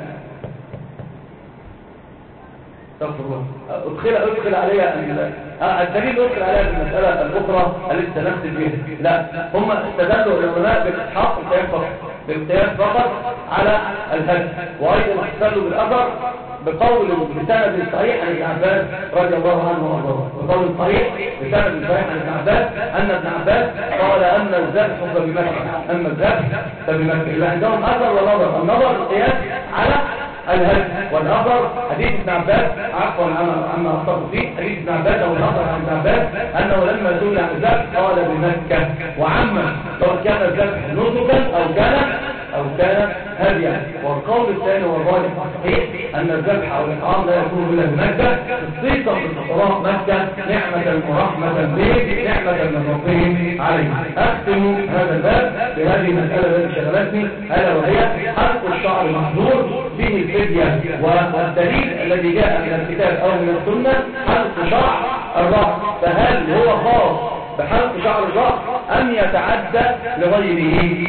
ادخل ادخل عليها الدليل ادخل عليها في المساله الاخرى التي سنختم بها. لا، هم استدلوا العلماء بالاسحاق بالقياس فقط على الهدي، وايضا استدلوا بالاثر بقول بسند صحيح عن ابن عباس رضي الله عنه وارضاه، بقول صحيح بسند صحيح عن ابن عباس ان ابن عباس قال ان الذبح فبمكه، اما الذبح فبمكه. يبقى عندهم اثر ونظر، النظر القياس على الهدي، والأثر حديث ابن عباس عفوا عما أخطأت فيه، حديث ابن عباس أو الأثر عن ابن عباس أنه لما سئل عن الذبح قال بمكة، وعما سواء كان الذبح نسكا أو كان أو كان هديا. والقول الثاني والراجح الصحيح أن الذبح أو الإطعام لا يكون إلا بمكة، خصيصا بفقراء مكة نعمة ورحمة به، نعمة من ربهم عليه. أختم هذا الباب بهذه المسألة التي شغلتني، ألا وهي حلق الشعر محظور به الفدية، والدليل الذي جاء من الكتاب أو من السنة حلق شعر الرأس، فهل هو خاص بحلق شعر الرأس أم يتعدى لغيره؟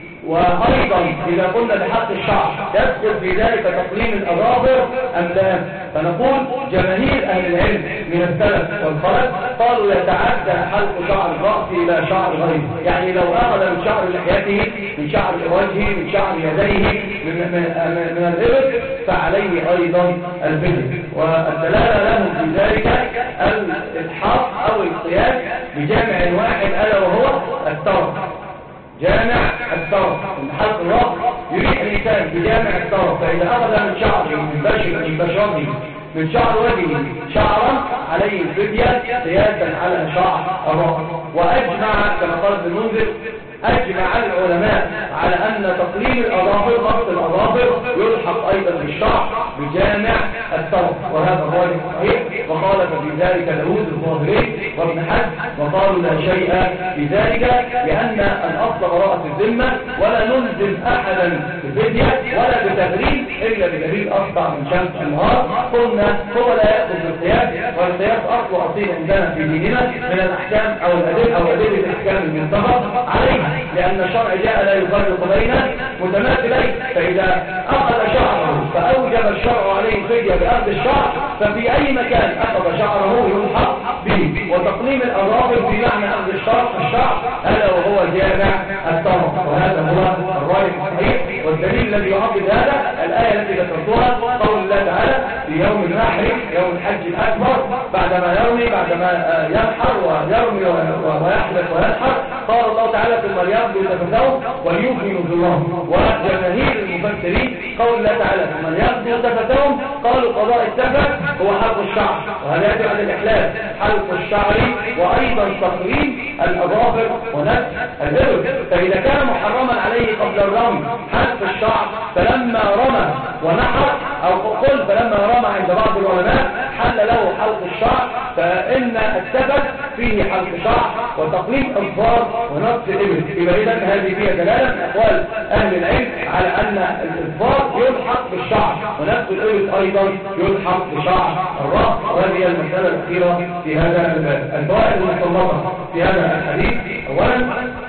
وأيضا إذا قلنا بحلق الشعر يدخل في ذلك تقليم الأظافر أم لا؟ فنقول جماهير أهل العلم من السلف والخلف قالوا يتعدى حلق شعر الرأس إلى شعر غيره، يعني لو أخذ من شعر لحيته، من شعر وجهه، من شعر يديه، من, من, من الإبط، فعليه أيضا الفدية. والدلالة لهم في ذلك الإلحاق أو القياس بجامع واحد ألا وهو الترك، جامع الطرف. من حلق الرأس يريح الإنسان بجامع الطرف، فإذا أخذ من شعره من بشر من بشره من شعر وجهه شعرا عليه الفدية قياسا على شعر الرأس. وأجمع كما قال ابن المنذر أجمع العلماء على أن تقليم الأظافر ضبط الأظافر يلحق أيضا بالشعر بجامع الطرف، وهذا هو الصحيح. وقال في ذلك داود الظاهري وابن حزم، وقالوا لا شيء في ذلك لأن الأصل براءة الذمة، ولا نلزم أحدا بفدية ولا بتغريب إلا بدليل أسطع من شمس النهار. قلنا هو لا يأخذ بالقياس، والقياس أصل أصيل عندنا في ديننا من الأحكام أو الأدلة أو أدلة الأحكام المنطبق عليها، لأن الشرع جاء لا يفرق بين متماثلين. فإذا أخذ شعره فأوجب الشرع عليه فدية بأخذ الشعر، ففي أي مكان أخذ شعره يلحق به. وتقليم الأظافر بمعنى أخذ الشعر الشعر ألا وهو جامع الطرف، وهذا هو الرأي الصحيح. والدليل الذي يعضد هذا الآية التي ذكرتها قول الله تعالى في يوم النحر يوم الحج الأكبر بعدما يرمي بعدما ينحر ويرمي ويحلق وينحر، قال الله تعالى ثم ليقضوا تفتهم وليوفوا نذورهم. وجماهير المفسرين قول الله تعالى ثم ليقضوا تفتهم قالوا قضاء التفت هو حلق الشعر، وهذا يدل على الإحلال حلق الشعر وأيضا تقليم الأظافر ونفس الإبط. فإذا كان محرما عليه قبل الرمي حلق الشعر فلما رمى ونحر أو قل فلما رمى عند بعض العلماء حل له حلق الشعر، فإن التفت فيه حلق شعر وتقليم أظفار ونفس الإبط. يبقى إذن هذه فيها دلالة من أقوال أهل العلم على أن الأظفار يلحق بالشعر ونفس الإبط أيضا يلحق بشعر الرأس. وهذه المسألة الأخيرة في هذا الباب. الفوائد المستنبطة في هذا الحديث: أولا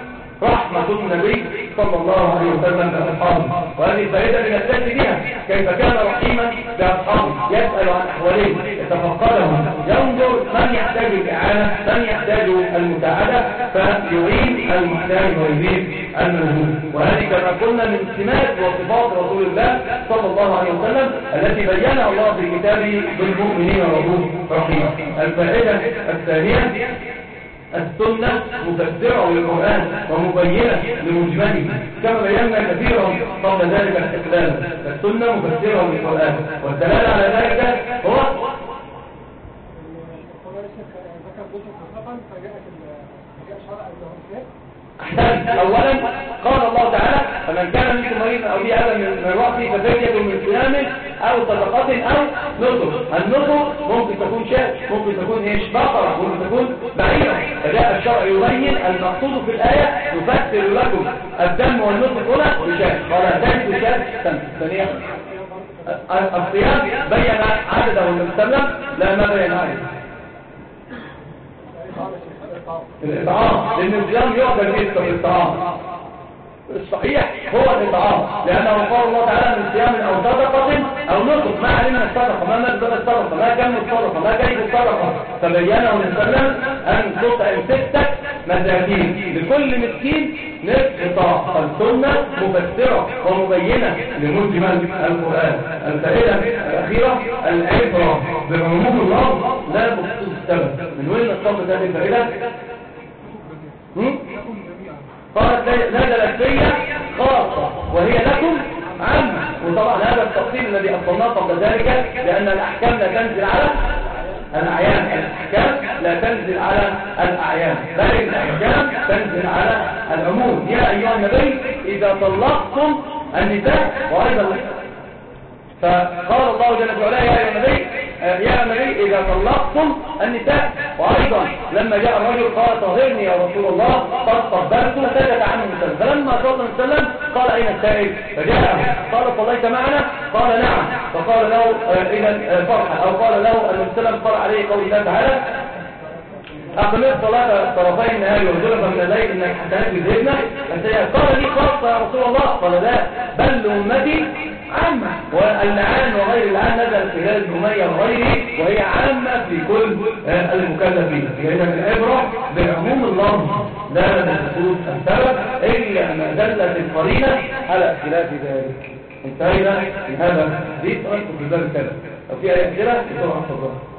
رحمة النبي صلى الله عليه وسلم بأصحابه، وهذه فائدة لنستفيد بها كيف كان رحيما بأصحابه، يسأل عن أحوالهم يتفقدهم، ينظر من يحتاج الإعانة، من يحتاج المساعدة، فيعين المحتاج ويزيد الموجود. وهذه كما قلنا من سمات وصفات رسول الله صلى الله عليه وسلم التي بينها الله في كتابه بالمؤمنين رؤوف رحيم. الفائدة الثانية: السنة مفسرة للقرآن ومبينة لمجمله كما بينا كثيرا قبل ذلك الاستقلال. السنة مفسرة للقرآن، والدلالة على ذلك هو أحسن. أولا قال الله تعالى: فمن كان منكم مريضا أو به أذى من رأسه ففدية من صيام أو صدقة أو نسك. النسك ممكن تكون شاة، ممكن تكون ايش بقرة، ممكن تكون بعيرة. فجاء الشرع يبين المقصود في الآية: يفسر لكم الدم والنسك هنا بشاة. قال ذلك شاة ثانية. الصيام بين عدده النبي صلى الله عليه وسلم، لا ما بين عدده الإطعام، لأن الصيام يقدر يذكر الإطعام. الصحيح هو الإطعام، لأنه قال الله تعالى: من صيام أو صدقة أو نسك. ما علمنا الصدقة، ما مقدار الصدقة، ما كم الصدقة، ما كيف الصدقة. فبينه وسلم أن تطعم ستة مساكين، لكل مسكين نصف طاق. فالسنة مفسرة ومبينة لمجمل القرآن. الفائدة الأخيرة: العبرة بعموم الله لا بخصوص السبب. من وين نستنبط هذه الفائدة؟ قالت نزلت فيا خاصة وهي لكم عامة. وطبعا هذا التفصيل الذي أصلناه قبل ذلك، لأن الأحكام لا تنزل على الأعيان. الأحكام لا تنزل على الأعيان، بل الأحكام تنزل على العموم. يا أيها النبي إذا طلقتم النساء، وأيضا فقال الله جل وعلا: يا أيها النبي يا النبي إذا طلقتم النساء. وأيضا لما جاء الرجل قال: طهرني يا رسول الله، قد طهرت، فسكت عنه النساء. فلما صلى الله عليه وسلم قال: أين السائل؟ فجاء قال: صليت معنا؟ قال: نعم. فقال له: إذا فرحة، أو قال له النبي صلى الله عليه وسلم قال عليه قول الله تعالى: أقمت صلاة طرفي النهار وزلفا من الليل إن الحسنات يذهبن السيئات. قال: لي خاصة يا رسول الله؟ قال: لا، بل أمتي عامة. واللعان وغير اللعان نزل في هلال بن أمية وغيره، وهي عامة في كل المكلفين. لأن العبرة بعموم الله لا بخصوص السبب، إلا ما دلت القرينة على خلاف ذلك. انتهينا من هذا الحديث. أنتم في باب الكلام. لو في أي أسئلة بسرعة تفضلوا.